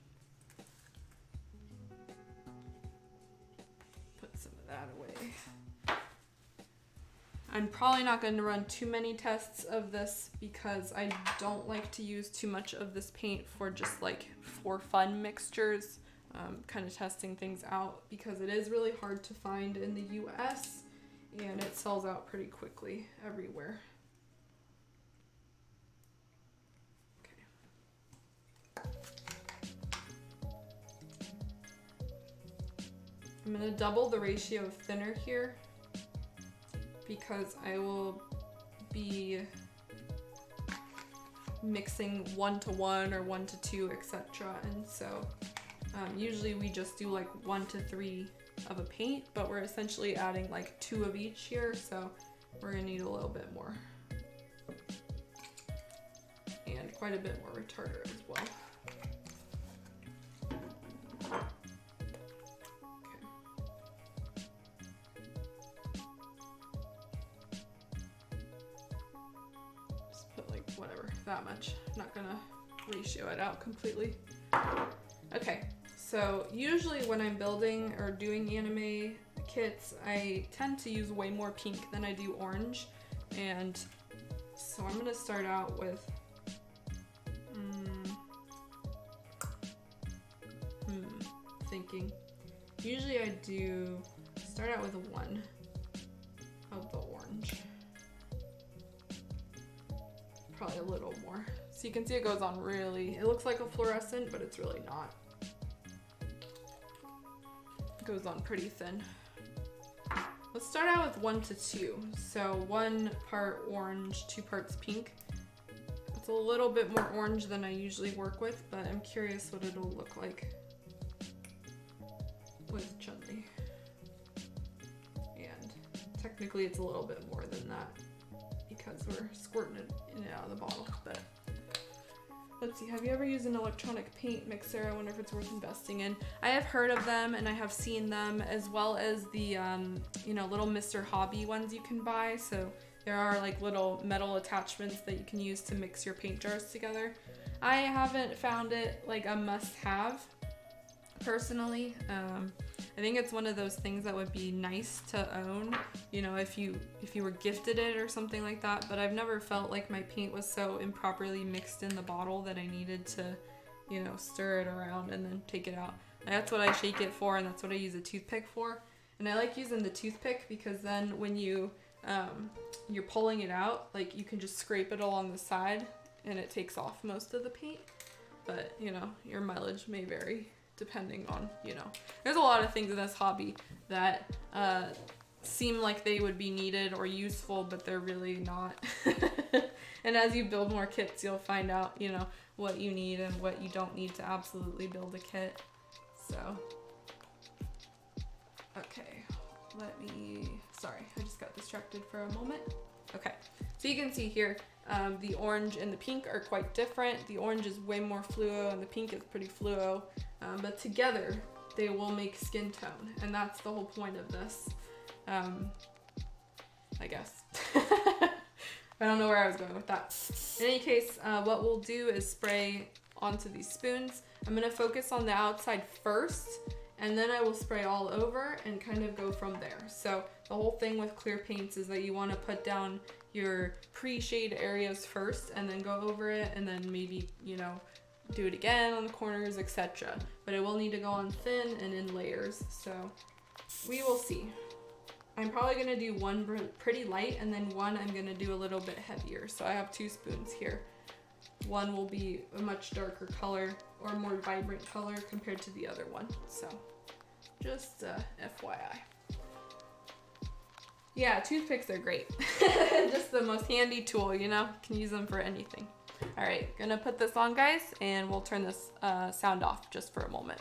Put some of that away. I'm probably not going to run too many tests of this because I don't like to use too much of this paint for just like for fun mixtures, um, kind of testing things out, because it is really hard to find in the U S and it sells out pretty quickly everywhere. I'm going to double the ratio of thinner here because I will be mixing one to one or one to two, et cetera. And so um, usually we just do like one to three of a paint, but we're essentially adding like two of each here, so we're gonna need a little bit more. And quite a bit more retarder as well. That much. I'm not gonna ratio it out completely. Okay, so usually when I'm building or doing anime kits, I tend to use way more pink than I do orange, and so I'm gonna start out with mm, hmm, thinking. Usually I do start out with a one of the orange. Probably a little more. So you can see it goes on really, it looks like a fluorescent, but it's really not. It goes on pretty thin. Let's start out with one to two. So one part orange, two parts pink. It's a little bit more orange than I usually work with, but I'm curious what it'll look like with Chun-Li. And technically it's a little bit more than that, because we're squirting it in and out of the bottle. But let's see, have you ever used an electronic paint mixer? I wonder if it's worth investing in. I have heard of them and I have seen them, as well as the um, you know, little Mister Hobby ones you can buy. So there are like little metal attachments that you can use to mix your paint jars together. I haven't found it like a must-have personally. Um, I think it's one of those things that would be nice to own, you know, if you if you were gifted it or something like that, but I've never felt like my paint was so improperly mixed in the bottle that I needed to, you know, stir it around and then take it out. And that's what I shake it for, and that's what I use a toothpick for. And I like using the toothpick because then when you um, you're pulling it out, like you can just scrape it along the side and it takes off most of the paint. But, you know, your mileage may vary depending on, you know, there's a lot of things in this hobby that uh, seem like they would be needed or useful, but they're really not. And as you build more kits, you'll find out, you know, what you need and what you don't need to absolutely build a kit. So, okay, let me, sorry, I just got distracted for a moment. Okay, so you can see here, um, the orange and the pink are quite different. The orange is way more fluo and the pink is pretty fluo, um, but together they will make skin tone, and that's the whole point of this, um, I guess. I don't know where I was going with that. In any case, uh, what we'll do is spray onto these spoons. I'm gonna focus on the outside first, and then I will spray all over and kind of go from there. So the whole thing with clear paints is that you wanna put down your pre-shade areas first and then go over it, and then maybe, you know, do it again on the corners, et cetera. But it will need to go on thin and in layers, so we will see. I'm probably gonna do one pretty light and then one I'm gonna do a little bit heavier. So I have two spoons here. One will be a much darker color or more vibrant color compared to the other one. So just uh, F Y I. Yeah, toothpicks are great. Just the most handy tool, you know? Can use them for anything. All right, gonna put this on, guys, and we'll turn this uh, sound off just for a moment.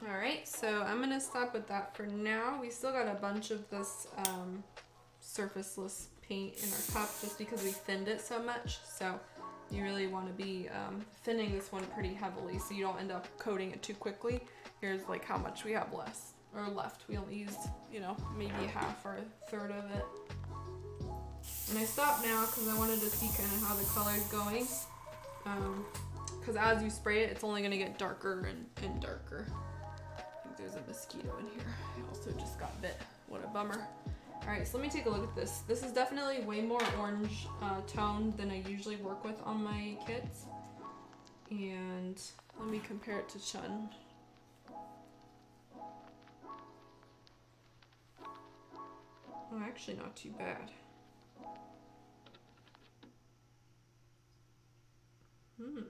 All right, so I'm gonna stop with that for now. We still got a bunch of this um, surfaceless paint in our cup just because we thinned it so much. So you really want to be um, thinning this one pretty heavily so you don't end up coating it too quickly. Here's like how much we have less or left. We only used, you know, maybe half or a third of it. And I stopped now because I wanted to see kind of how the color is going. Because um, as you spray it, it's only going to get darker and, and darker. I think there's a mosquito in here. I also just got bit. What a bummer. Alright, so let me take a look at this. This is definitely way more orange uh, toned than I usually work with on my kits. And let me compare it to Chun. Oh, actually not too bad. Hmm.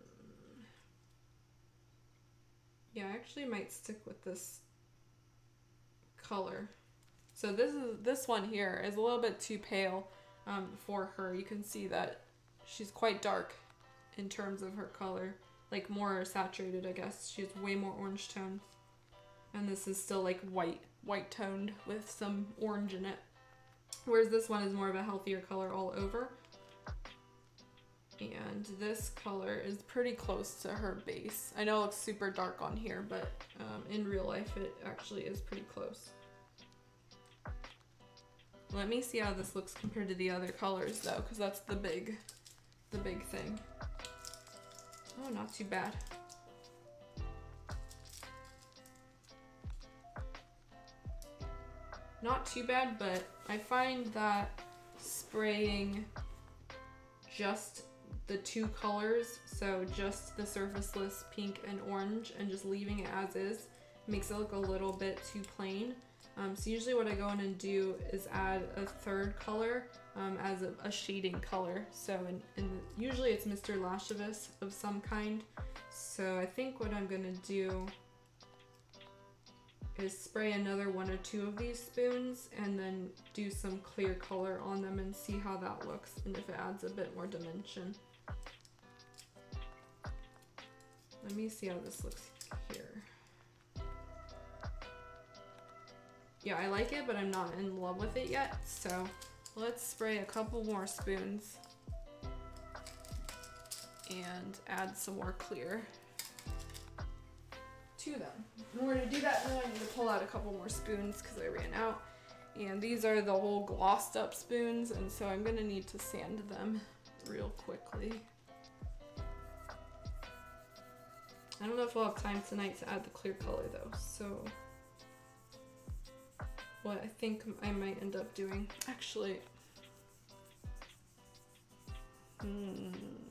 Yeah, I actually might stick with this color. So this is this one here is a little bit too pale um, for her. You can see that she's quite dark in terms of her color, like more saturated, I guess. She has way more orange tones, and this is still like white, white toned with some orange in it. Whereas this one is more of a healthier color all over. And this color is pretty close to her base. I know it looks super dark on here, but um, in real life it actually is pretty close. Let me see how this looks compared to the other colors though, because that's the big, the big thing. Oh, not too bad. Not too bad, but I find that spraying just the two colors, so just the surfaceless pink and orange, and just leaving it as is, makes it look a little bit too plain. Um, so usually what I go in and do is add a third color um, as a, a shading color. So in, in the, usually it's Mister Lascivus of some kind. So I think what I'm gonna do is spray another one or two of these spoons and then do some clear color on them and see how that looks and if it adds a bit more dimension. Let me see how this looks here. Yeah, I like it, but I'm not in love with it yet. So let's spray a couple more spoons and add some more clear to them. In order to do that, now I need to pull out a couple more spoons because I ran out. And these are the whole glossed up spoons, and so I'm gonna need to sand them real quickly. I don't know if we'll have time tonight to add the clear color though, so what I think I might end up doing, actually, hmm.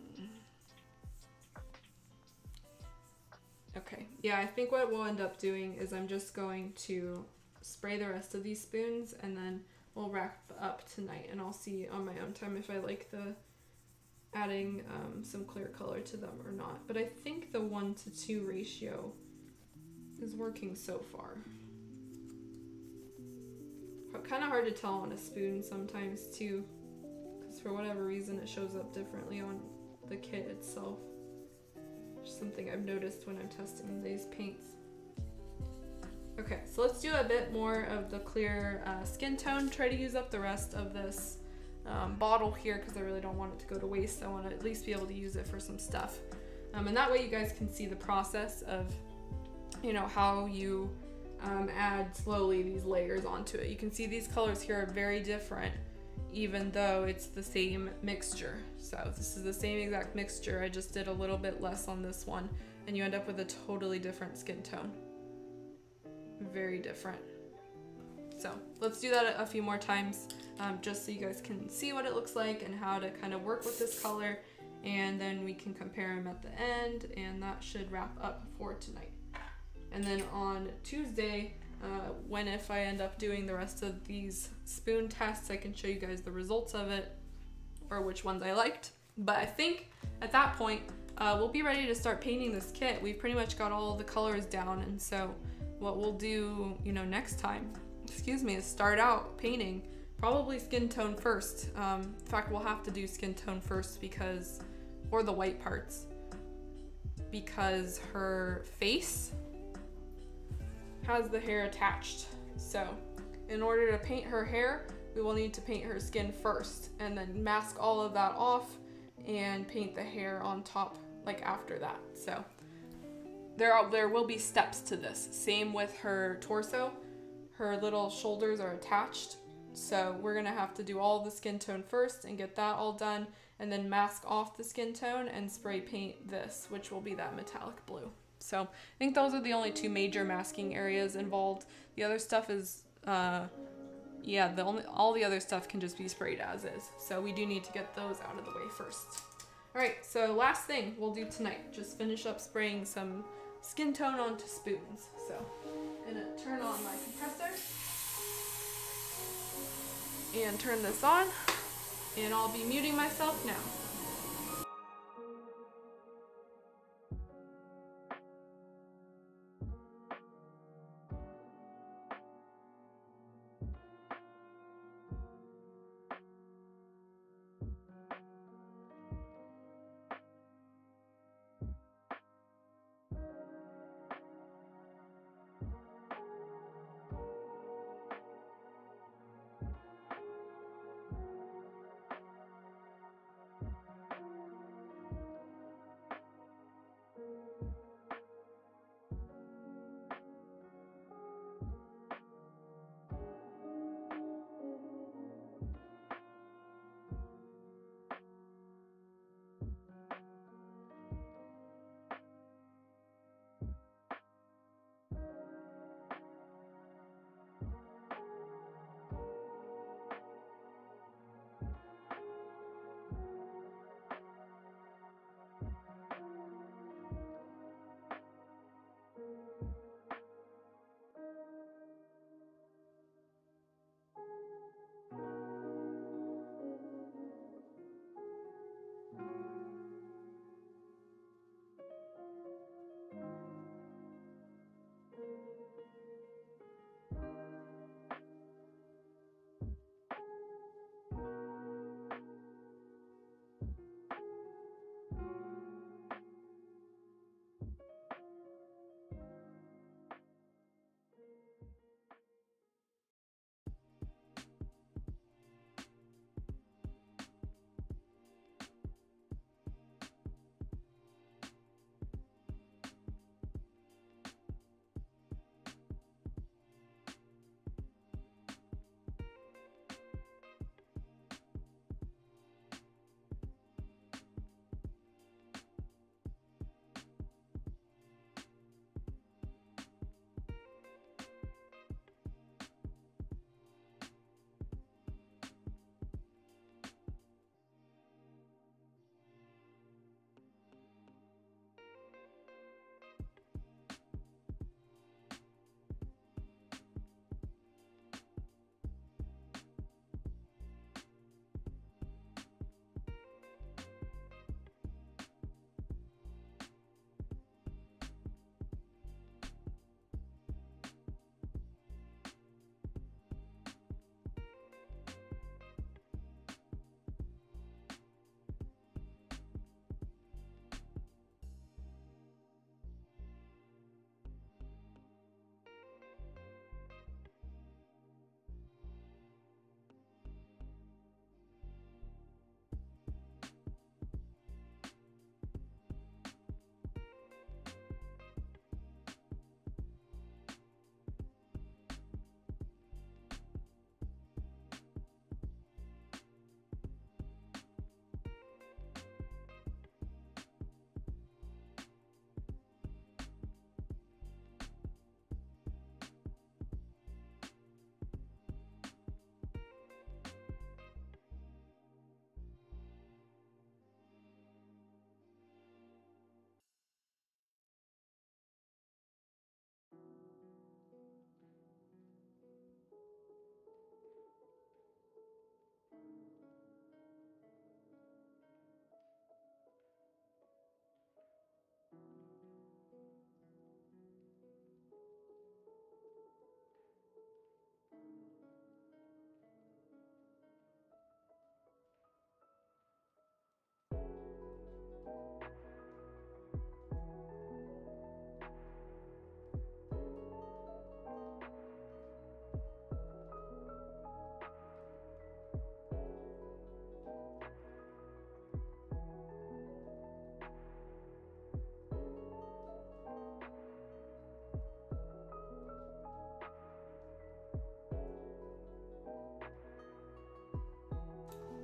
Okay, yeah, I think what we'll end up doing is I'm just going to spray the rest of these spoons and then we'll wrap up tonight, and I'll see on my own time if I like the adding um, some clear color to them or not. But I think the one to two ratio is working so far. Kind of hard to tell on a spoon sometimes too, because for whatever reason it shows up differently on the kit itself. Just something I've noticed when I'm testing these paints. Okay, so let's do a bit more of the clear uh, skin tone. Try to use up the rest of this um, bottle here because I really don't want it to go to waste. I want to at least be able to use it for some stuff. Um, and that way you guys can see the process of, you know, how you um, add slowly these layers onto it. You can see these colors here are very different even though it's the same mixture. So this is the same exact mixture, I just did a little bit less on this one, and you end up with a totally different skin tone. Very different. So let's do that a few more times, um, just so you guys can see what it looks like and how to kind of work with this color, and then we can compare them at the end, and that should wrap up for tonight. And then on Tuesday, Uh, when if I end up doing the rest of these spoon tests, I can show you guys the results of it or which ones I liked. But I think at that point, uh, we'll be ready to start painting this kit. We've pretty much got all the colors down, and so what we'll do, you know, next time, excuse me, is start out painting probably skin tone first. Um, in fact, we'll have to do skin tone first because, or the white parts, because her face, has the hair attached. So in order to paint her hair, we will need to paint her skin first and then mask all of that off and paint the hair on top like after that. So there are, there will be steps to this. Same with her torso. Her little shoulders are attached. So we're gonna have to do all the skin tone first and get that all done, and then mask off the skin tone and spray paint this, which will be that metallic blue. So I think those are the only two major masking areas involved. The other stuff is, uh, yeah, the only all the other stuff can just be sprayed as is. So we do need to get those out of the way first. All right, so last thing we'll do tonight, just finish up spraying some skin tone onto spoons. So I'm gonna turn on my compressor and turn this on, and I'll be muting myself now.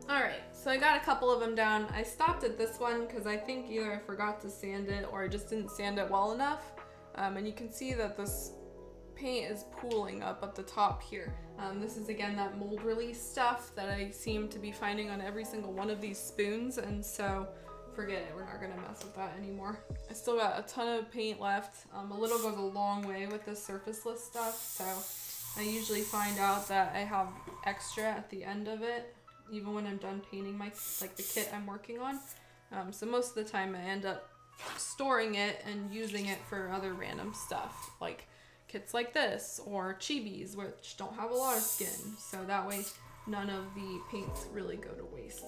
Alright, so I got a couple of them down. I stopped at this one because I think either I forgot to sand it or I just didn't sand it well enough. Um, and you can see that this paint is pooling up at the top here. Um, this is again that mold release stuff that I seem to be finding on every single one of these spoons, and so forget it, we're not gonna mess with that anymore. I still got a ton of paint left. Um, a little goes a long way with this surfaceless stuff, so I usually find out that I have extra at the end of it, even when I'm done painting my like the kit I'm working on. Um, so most of the time I end up storing it and using it for other random stuff, like kits like this or chibis, which don't have a lot of skin, so that way none of the paints really go to waste.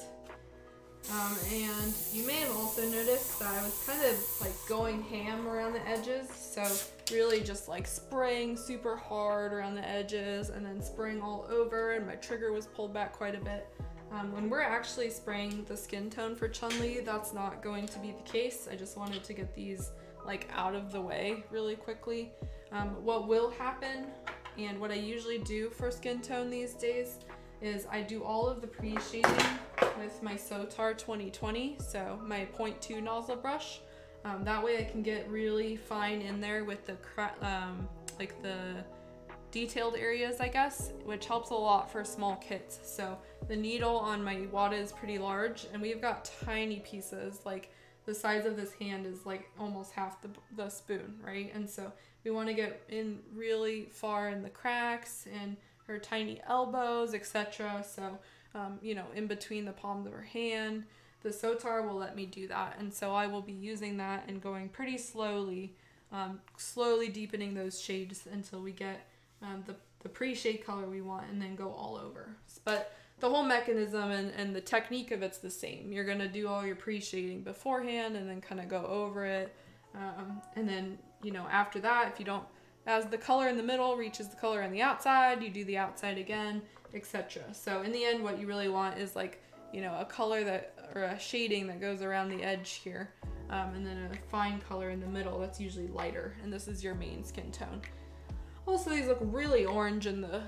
Um, and you may have also noticed that I was kind of like going ham around the edges, so really just like spraying super hard around the edges and then spraying all over, and my trigger was pulled back quite a bit. Um, when we're actually spraying the skin tone for Chun-Li, that's not going to be the case. I just wanted to get these like out of the way really quickly. Um, what will happen, and what I usually do for skin tone these days, is I do all of the pre-shading with my Sotar twenty twenty, so my point two nozzle brush. Um, that way I can get really fine in there with the cra um, like the detailed areas, I guess, which helps a lot for small kits. So the needle on my wada is pretty large, and we've got tiny pieces, like the size of this hand is like almost half the, the spoon, right? And so we want to get in really far in the cracks and her tiny elbows, et cetera. So, um, you know, in between the palms of her hand. The Sotar will let me do that, and so I will be using that and going pretty slowly, um, slowly deepening those shades until we get um, the, the pre-shade color we want, and then go all over. But the whole mechanism and, and the technique of it's the same. You're gonna do all your pre-shading beforehand and then kind of go over it. Um, and then, you know, after that, if you don't, as the color in the middle reaches the color on the outside, you do the outside again, et cetera. So in the end, what you really want is like, you know, a color that, or a shading that goes around the edge here. Um, and then a fine color in the middle that's usually lighter. And this is your main skin tone. Also, these look really orange in the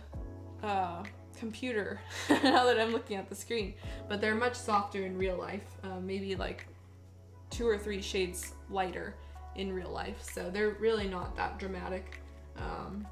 uh, computer now that I'm looking at the screen, but they're much softer in real life, uh, maybe like two or three shades lighter in real life, so they're really not that dramatic. Um,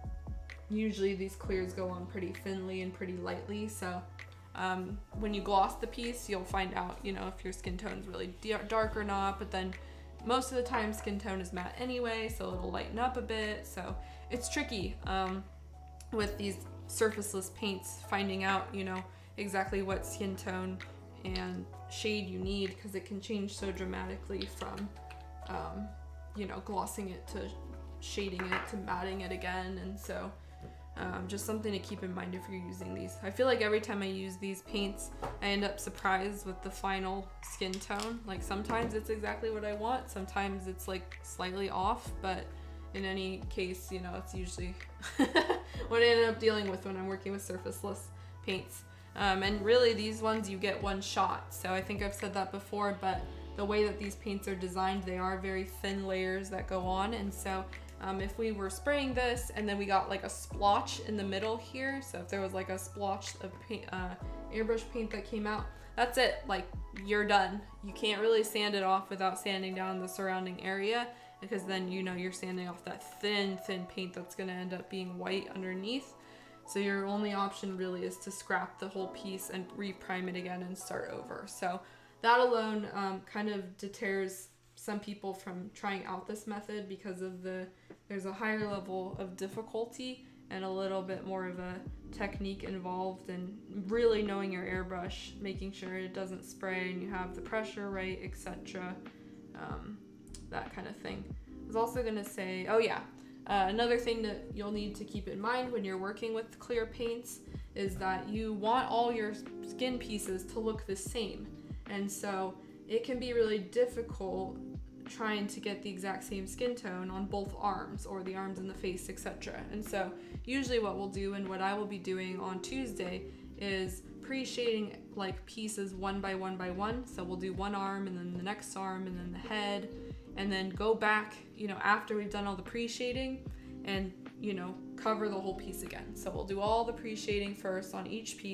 usually these clears go on pretty thinly and pretty lightly, so um, when you gloss the piece you'll find out, you know, if your skin tone's really dark or not, but then most of the time skin tone is matte anyway, so it'll lighten up a bit. So it's tricky um, with these surfaceless paints, finding out, you know, exactly what skin tone and shade you need, because it can change so dramatically from, um, you know, glossing it to shading it to matting it again. And so um, just something to keep in mind if you're using these. I feel like every time I use these paints, I end up surprised with the final skin tone. Like sometimes it's exactly what I want, sometimes it's like slightly off, but in any case, you know, it's usually what I end up dealing with when I'm working with surfaceless paints. Um, and really these ones you get one shot. So I think I've said that before, but the way that these paints are designed, they are very thin layers that go on. And so um, if we were spraying this and then we got like a splotch in the middle here, so if there was like a splotch of paint, uh, airbrush paint that came out, that's it, like you're done. You can't really sand it off without sanding down the surrounding area, because then, you know, you're sanding off that thin, thin paint that's gonna end up being white underneath. So your only option really is to scrap the whole piece and reprime it again and start over. So that alone um, kind of deters some people from trying out this method, because of the, there's a higher level of difficulty and a little bit more of a technique involved, and really knowing your airbrush, making sure it doesn't spray and you have the pressure right, et cetera. Um, that kind of thing. I was also gonna say, oh yeah, uh, another thing that you'll need to keep in mind when you're working with clear paints is that you want all your skin pieces to look the same. And so it can be really difficult trying to get the exact same skin tone on both arms, or the arms and the face, et cetera. And so usually what we'll do, and what I will be doing on Tuesday, is pre-shading like pieces one by one by one. So we'll do one arm and then the next arm and then the head, and then go back, you know, after we've done all the pre-shading, and, you know, cover the whole piece again. So we'll do all the pre-shading first on each piece,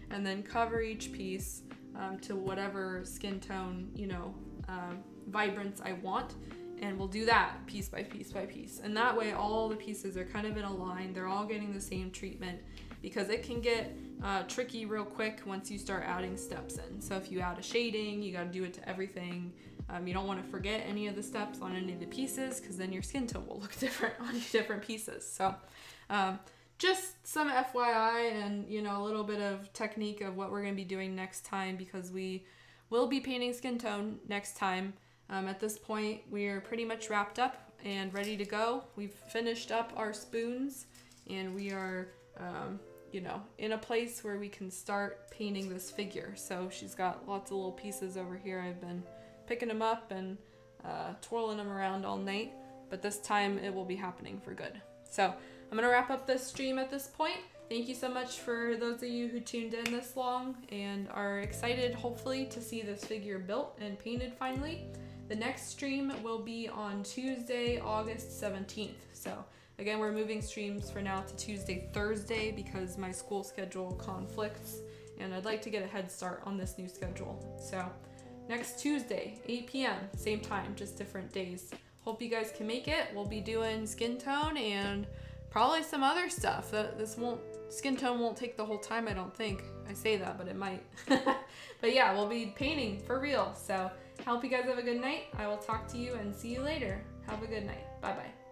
and then cover each piece um, to whatever skin tone, you know, um, vibrance I want. And we'll do that piece by piece by piece. And that way all the pieces are kind of in a line. They're all getting the same treatment, because it can get uh, tricky real quick once you start adding steps in. So if you add a shading, you got to do it to everything. Um, you don't want to forget any of the steps on any of the pieces, because then your skin tone will look different on different pieces. So um, just some F Y I, and you know, a little bit of technique of what we're going to be doing next time, because we will be painting skin tone next time. Um, at this point, we're pretty much wrapped up and ready to go. We've finished up our spoons, and we are, um, you know, in a place where we can start painting this figure. So she's got lots of little pieces over here. I've been picking them up and uh, twirling them around all night, but this time it will be happening for good. So I'm gonna wrap up this stream at this point. Thank you so much for those of you who tuned in this long and are excited, hopefully, to see this figure built and painted finally. The next stream will be on Tuesday, August seventeenth. So again, we're moving streams for now to Tuesday, Thursday, because my school schedule conflicts, and I'd like to get a head start on this new schedule. So next Tuesday, eight p m, same time, just different days. Hope you guys can make it. We'll be doing skin tone and probably some other stuff. This won't, skin tone won't take the whole time, I don't think. I say that, but it might. But yeah, we'll be painting for real. So I hope you guys have a good night. I will talk to you and see you later. Have a good night. Bye-bye.